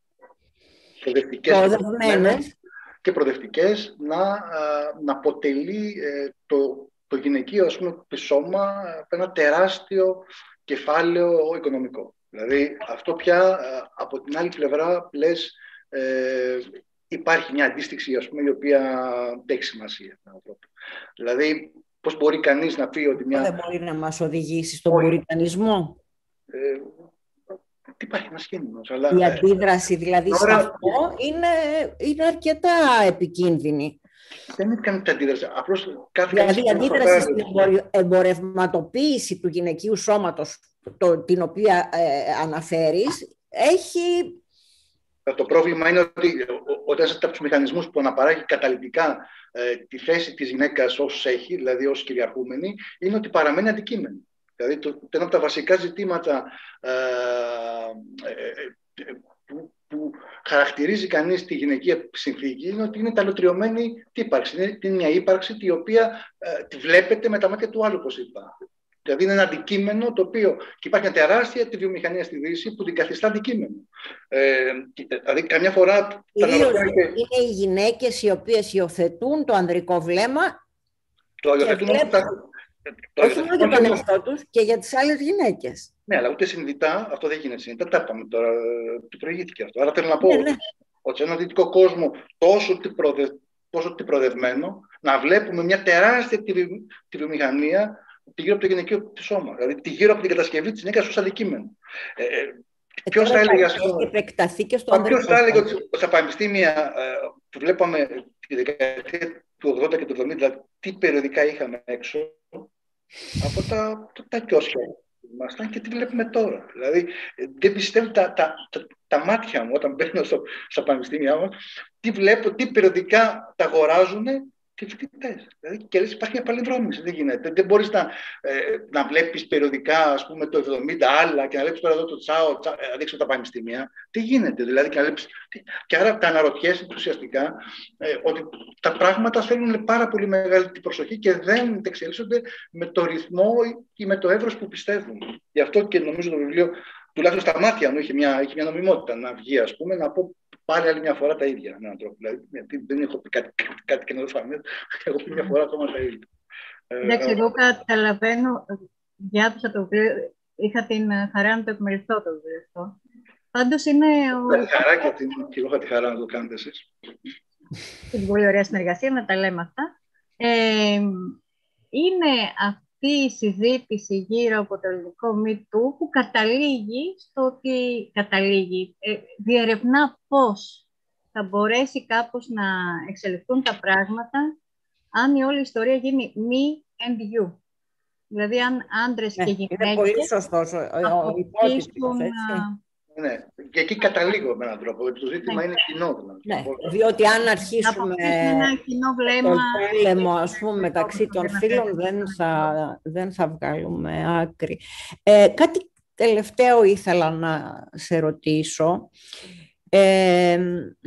προοδευτικές και προοδευτικές να, να αποτελεί ε, το, το γυναικείο, ας πούμε, σώμα ένα τεράστιο κεφάλαιο οικονομικό. Δηλαδή, αυτό πια από την άλλη πλευρά λες, ε, υπάρχει μια αντίστοιξη, ας πούμε, η οποία έχει σημασία. Δηλαδή, πώς μπορεί κανείς να πει ότι μια... Δεν μπορεί να μας οδηγήσει στον πουριτανισμό. Ε, υπάρχει ένας κίνδυνος. Αλλά... Η αντίδραση δηλαδή τώρα... σε αυτό είναι, είναι αρκετά επικίνδυνη. Δεν είναι καμία αντίδραση. Απλώς κάθε δηλαδή η αντίδραση στην εμπορευματοποίηση του γυναικείου σώματος, το, την οποία ε, αναφέρεις, έχει... Το πρόβλημα είναι ότι όταν είσαι από τους μηχανισμούς που αναπαράγει καταλυτικά ε, τη θέση της γυναίκας όσους έχει, δηλαδή ως κυριαρχούμενη, είναι ότι παραμένει αντικείμενο. Δηλαδή, το, ένα από τα βασικά ζητήματα ε, ε, που, που χαρακτηρίζει κανείς τη γυναικεία συνθήκη είναι ότι είναι ταλαιοτριωμένη ύπαρξη. Είναι, είναι μια ύπαρξη η οποία ε, τη βλέπετε με τα μάτια του άλλου, όπως είπα. Δηλαδή είναι ένα αντικείμενο το οποίο και υπάρχει μια τεράστια τη βιομηχανία στη Δύση που την καθιστά αντικείμενο. Ε, δηλαδή καμιά φορά... Κυρίως είναι οι γυναίκες οι οποίες υιοθετούν το ανδρικό βλέμμα το υιοθετούν βλέπουν... τα... το όχι μόνο για τον εαυτό τους και για τις άλλες γυναίκες. Ναι, αλλά ούτε συνειδητά, αυτό δεν γίνεται συνειδητά, τα είπαμε τώρα, του προηγήθηκε αυτό. Άρα θέλω να πω ναι, ναι. ότι σε ένα δυτικό κόσμο τόσο τι προοδευμένο, να βλέπουμε μια τεράστια τη, τη βιομηχανία τη γύρω από το γυναικείο τη σώμα, δηλαδή τη γύρω από την κατασκευή της γυναίκας ως αντικείμενο. Ε, ε, ποιος θα έλεγε, ας πούμε, ποιος θα έλεγε ότι στα πανεπιστήμια ε, που βλέπαμε τη δεκαετία του ογδόντα και του εβδομήντα, τι περιοδικά είχαμε έξω από τα, τα κιόσια ήμασταν και τι βλέπουμε τώρα. Δηλαδή, δεν πιστεύω τα, τα, τα, τα μάτια μου όταν μπαίνω στο, στα πανεπιστήμια μου, τι βλέπω, τι περιοδικά τα αγοράζουν και φοιτητές. Δηλαδή, και λες, υπάρχει μια παλινδρόμηση, δεν γίνεται. Δεν μπορείς να, ε, να βλέπεις περιοδικά, ας πούμε, το εβδομήντα άλλα και να βλέπεις τώρα εδώ το τσάο, τσάο ε, δείξω τα πανεπιστήμια. Τι γίνεται, δηλαδή, και, να βλέπεις, και άρα τα αναρωτιέσαι ουσιαστικά ε, ότι τα πράγματα θέλουν πάρα πολύ μεγάλη την προσοχή και δεν εξελίσσονται με το ρυθμό ή με το εύρος που πιστεύουν. Γι' αυτό και νομίζω το βιβλίο, τουλάχιστον στα μάτια μου, είχε μια, είχε μια νομιμότητα να βγει, ας πούμε, να πω πάλι άλλη μια φορά τα ίδια με έναν τρόπο. Δηλαδή, γιατί δεν έχω πει κάτι, κάτι καινούριο, έχω πει μια φορά ακόμα τα ίδια. Εντάξει, εγώ καταλαβαίνω, διάβασα το βιβλίο, είχα την χαρά να το επιμεριστώ το βιβλίο αυτό. Πάντως είναι... Είχα τη χαρά και, την, και εγώ είχα τη χαρά να το κάνετε εσείς. Είναι πολύ ωραία συνεργασία, να τα λέμε αυτά. Ε, είναι αυτή η συζήτηση γύρω από το ελληνικό MeToo που καταλήγει στο ότι καταλήγει, ε, διερευνά πώς θα μπορέσει κάπως να εξελιχθούν τα πράγματα αν η όλη ιστορία γίνει me and you. Δηλαδή, αν άντρες Ναι, και γυναίκες... είναι πολύ σωστός ο, ο υπότιτλος, έτσι. Ναι, και εκεί καταλήγω με έναν τρόπο, το ζήτημα ναι. είναι κοινό. Δηλαδή. Ναι, διότι αν αρχίσουμε ένα κοινό βλέμμα, τον πόλεμο, ας πούμε, μεταξύ των φίλων, δεν θα, δεν θα βγάλουμε άκρη. Ε, κάτι τελευταίο ήθελα να σε ρωτήσω. Ε,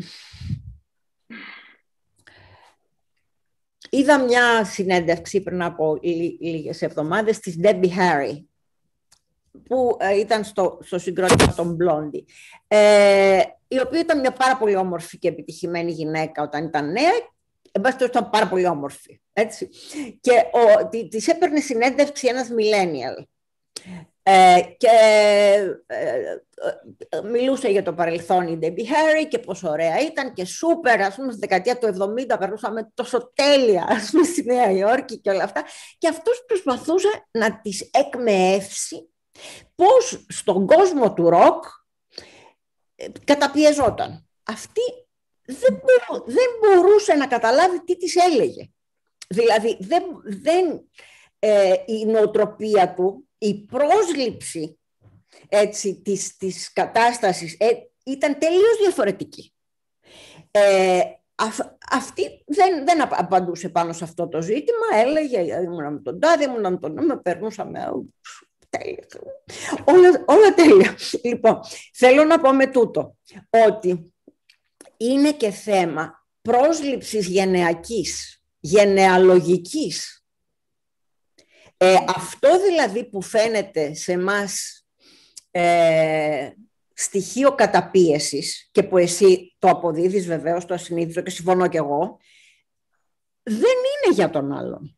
είδα μια συνέντευξη πριν από λί, λίγες εβδομάδες της Debbie Harry, που ε, ήταν στο, στο συγκρότημα των Blondie, ε, η οποία ήταν μια πάρα πολύ όμορφη και επιτυχημένη γυναίκα όταν ήταν νέα, εν πάση περιπτώσει ήταν πάρα πολύ όμορφη, έτσι. Και ο, τη, της έπαιρνε συνέντευξη ένας millennial. Ε, και ε, ε, μιλούσε για το παρελθόν η Debbie Harry και πόσο ωραία ήταν και σούπερ, ας πούμε, στη δεκαετία του εβδομήντα περνούσαμε τόσο τέλεια, ας πούμε, στη Νέα Υόρκη και όλα αυτά, και αυτός προσπαθούσε να τις εκμεεύσει πώς στον κόσμο του ροκ ε, καταπιεζόταν. Αυτή δεν, μπορού, δεν μπορούσε να καταλάβει τι της έλεγε. Δηλαδή δεν, δεν, ε, η νοοτροπία του, η πρόσληψη, έτσι, της, της κατάστασης ε, ήταν τελείως διαφορετική. Ε, αυ, αυτή δεν, δεν απαντούσε πάνω σε αυτό το ζήτημα, έλεγε ήμουνα με τον τάδε, ήμουνα με τον με περνούσαμε τέλεια. Όλα, όλα τέλεια. Λοιπόν, θέλω να πω με τούτο ότι είναι και θέμα πρόσληψης γενεακής, γενεαλογικής. Ε, αυτό δηλαδή που φαίνεται σε εμάς ε, στοιχείο καταπίεσης και που εσύ το αποδίδεις βεβαίως το ασυνείδητο και συμφωνώ κι εγώ, δεν είναι για τον άλλον.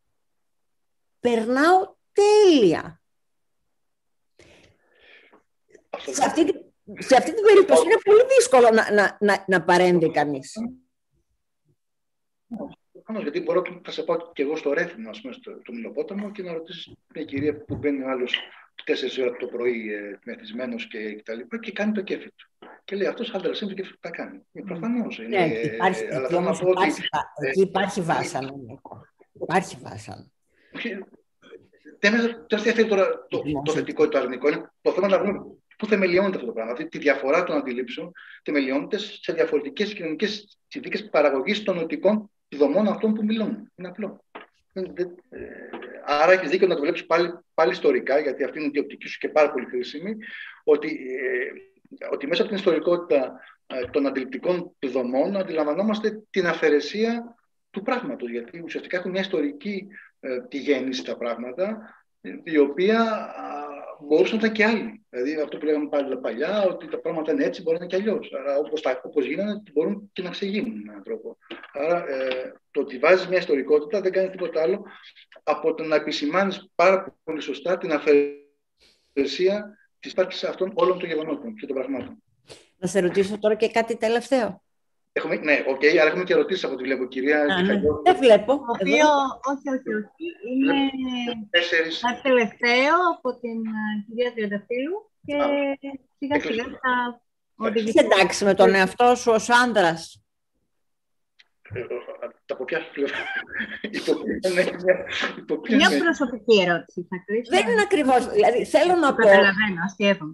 Περνάω τέλεια. Σε αυτή, σε αυτή την περίπτωση είναι πολύ δύσκολο να, να, να, να παρέμβει κανείς. Γιατί μπορώ, θα σε πάω και εγώ στο Ρέθινο, ας πούμε, στο, στο Μιλοπόταμο και να ρωτήσεις μια κυρία που μπαίνει ο άλλος τέσσερις ώρα το πρωί ε, μεθυσμένος και τα λοιπά και κάνει το κέφι του. Και λέει αυτός άντρας είναι το κέφι του τα κάνει. Ε, προφανώς είναι. Ναι, υπάρχει, ε, αλλά εκεί, όμως ότι, υπάρχει, ε, εκεί υπάρχει βάσανο. Υπάρχει βάσανο. Δεν με ενδιαφέρει τώρα το, το θετικό ή το αρνητικό. Είναι το θέμα να βρούμε πού θεμελιώνεται αυτό το πράγμα. Αυτή τη διαφορά των αντιλήψεων θεμελιώνεται σε διαφορετικές κοινωνικές συνθήκες παραγωγής των νοητικών δομών αυτών που μιλούν. Είναι απλό. Άρα έχεις δίκιο να το βλέπεις πάλι, πάλι ιστορικά, γιατί αυτή είναι η οπτική σου και πάρα πολύ χρήσιμη, ότι, ε, ότι μέσα από την ιστορικότητα ε, των αντιληπτικών δομών αντιλαμβανόμαστε την αφαιρεσία του πράγματος, γιατί ουσιαστικά έχουν μια ιστορική ε, τη γέννηση τα πράγματα, η οποία α, μπορούσαν να ήταν και άλλοι. Δηλαδή αυτό που λέγαμε πάλι παλιά, ότι τα πράγματα είναι έτσι, μπορεί να είναι και αλλιώς. Άρα όπως, τα, όπως γίνανε, μπορούν και να ξεγίνουν με έναν τρόπο. Άρα ε, το ότι βάζεις μια ιστορικότητα δεν κάνει τίποτα άλλο από το να επισημάνεις πάρα πολύ σωστά την αφαιρεσία της ύπαρξης αυτών όλων των γεγονότων και των πραγμάτων. Να σε ρωτήσω τώρα και κάτι τελευταίο. Έχουμε, ναι, οκ, okay, αλλά έχουμε και ερωτήσεις από ό,τι βλέπω, κυρία. Α, ναι. Δεν βλέπω. Το οποίο, όχι, όχι, όχι. Είναι κάτι τελευταίο από την uh, κυρία Τριανταφύλου και σιγά σιγά θα οδηγηθεί. Είσαι εντάξει με τον εαυτό σου ως άντρας? Από ποια πλευρά? Μια προσωπική ερώτηση θα κλείσω. Δεν είναι ακριβώς. Δηλαδή, θέλω να πω... Καταλαβαίνω, αστείευομαι.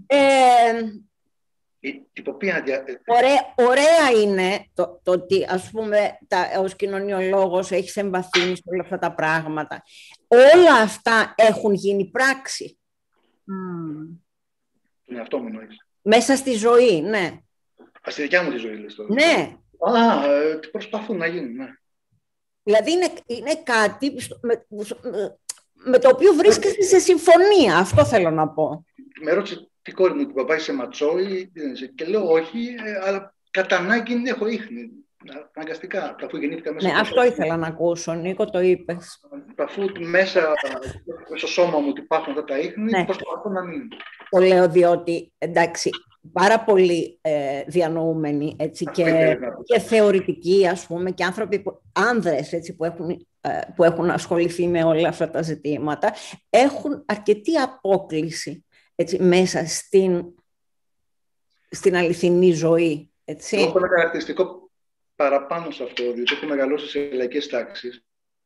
Ωραία, ωραία είναι το, το ότι, ας πούμε, τα, ως κοινωνιολόγος έχεις εμβαθύνει σε όλα αυτά τα πράγματα. Όλα αυτά έχουν γίνει πράξη. Mm. Είναι αυτό μου εννοείς. Μέσα στη ζωή, ναι. Α, στη δικιά μου τη ζωή, λες τώρα. Ναι. Α, ε, προσπαθούν να γίνουν, ναι. Δηλαδή είναι, είναι κάτι με, με, με το οποίο βρίσκεσαι σε συμφωνία. Αυτό θέλω να πω. Με ρώτησε τη κόρη μου, την παπά είσαι ματσόη, και λέω όχι, αλλά κατά ανάγκη έχω ίχνη. Αναγκαστικά, αφού γεννήθηκα μέσα. Ναι, στο αυτό ήθελα να ακούσω, Νίκο, το είπες. Αφού μέσα στο σώμα μου υπάρχουν αυτά τα ίχνη, ναι. Προσπαθώ να μην. Το λέω διότι, εντάξει, πάρα πολύ ε, διανοούμενοι έτσι, και, και θεωρητικοί, ας πούμε, και άνθρωποι, που, άνδρες έτσι, που, έχουν, ε, που έχουν ασχοληθεί με όλα αυτά τα ζητήματα, έχουν αρκετή απόκληση έτσι, μέσα στην, στην αληθινή ζωή. Έτσι. Έχω ένα χαρακτηριστικό παραπάνω σε αυτό, διότι έχω μεγαλώσει σε λαϊκές τάξεις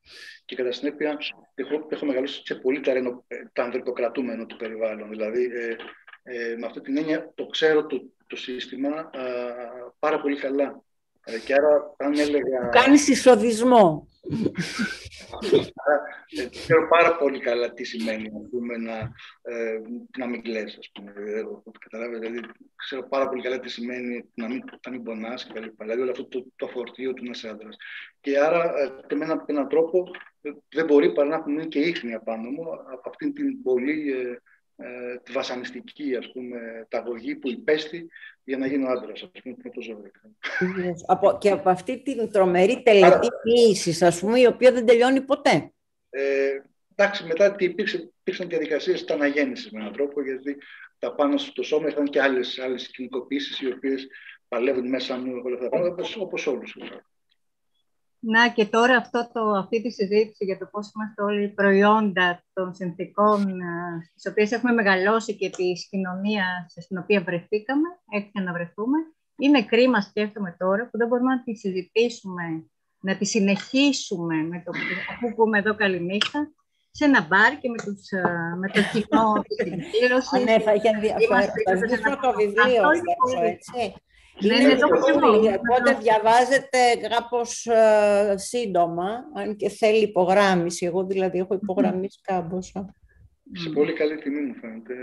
Και κατά συνέπεια έχω, έχω μεγαλώσει σε πολύ ταρένο, τανδρικοκρατούμενο του περιβάλλον. Δηλαδή, ε, ε, με αυτή την έννοια το ξέρω το, το σύστημα α, πάρα πολύ καλά. Ε, και άρα, αν έλεγα... Κάνεις εισοδισμό. Άρα, ε, ξέρω πάρα πολύ καλά τι σημαίνει, ας πούμε, να, ε, να μην κλαις, ας πούμε. Ε, καταλάβετε, δηλαδή, ξέρω πάρα πολύ καλά τι σημαίνει να μην, να μην πονάς και τα λοιπά. Δηλαδή, όλο αυτό το, το φορτίο του ένας άντρας. Και άρα, ε, με έναν, έναν τρόπο, ε, δεν μπορεί παρά να έχουν μείνει και ίχνη απάνω μου από αυτήν την πολύ ε, ε, τη βασανιστική, ας πούμε, ταγωγή που υπέστη για να γίνω άντρας, ας πούμε, με το ζώδιο. από, και από αυτή την τρομερή τελετή ποιήσης, ας πούμε, η οποία δεν τελειώνει ποτέ. Ε, εντάξει, μετά υπήρξε, υπήρξαν διαδικασίες της αναγέννησης με έναν τρόπο, γιατί τα πάνω στο σώμα είχαν και άλλες, άλλες κοινικοποίησεις, οι οποίες παλεύουν μέσα μου όλα αυτά τα πράγματα, όπως, όπως όλους. Να και τώρα αυτό το, αυτή τη συζήτηση για το πώς είμαστε όλοι προϊόντα των συνθηκών στις οποίες έχουμε μεγαλώσει και της κοινωνίας στην οποία βρεθήκαμε, έτσι να βρεθούμε. Είναι κρίμα, σκέφτομαι τώρα, που δεν μπορούμε να τη συζητήσουμε, να τη συνεχίσουμε με το που πούμε εδώ καληνύχτα, σε ένα μπαρ και με, τους, με το κοινό της εκδήλωσης. Ναι, θα είχε ενδιαφέρον. Θα σβήσουμε το βιβλίο, έτσι. Ναι, είναι το πολύ, οπότε διαβάζετε κάπως uh, σύντομα, αν και θέλει υπογράμμιση. Εγώ δηλαδή έχω υπογραμμίσει κάμποσα. Σε πολύ καλή τιμή μου φαίνεται.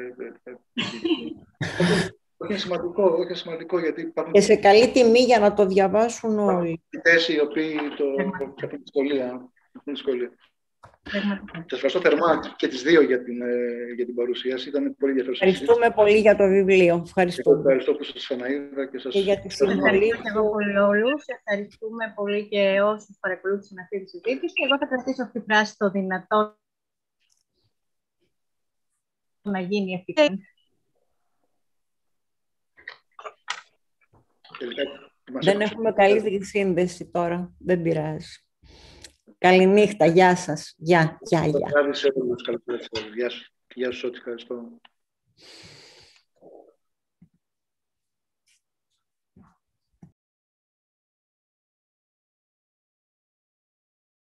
Όχι σημαντικό, όχι σημαντικό, γιατί υπάρχουν... Και σε καλή τιμή για να το διαβάσουν όλοι. Οι θέσεις οι οποίοι το έχουν δυσκολία. Σας ευχαριστώ θερμά και τις δύο για την, για την παρουσίαση. Ήταν πολύ ενδιαφέρουσα. Ευχαριστούμε πολύ για το βιβλίο. Ευχαριστώ. Ευχαριστώ που σας ξαναείδα και σας... Και για τη συμβολή. Ευχαριστώ πολύ όλους. Ευχαριστούμε πολύ και όσους παρακολούθησαν αυτή τη συζήτηση. Εγώ θα κρατήσω αυτή τη φράση το δυνατό να γίνει εφικτή. Δεν έχουμε καλή σύνδεση τώρα. Δεν πειράζει. Καληνύχτα. Γεια σας. Γεια, γεια, γεια. Γεια σου, Σώτη. Ευχαριστώ.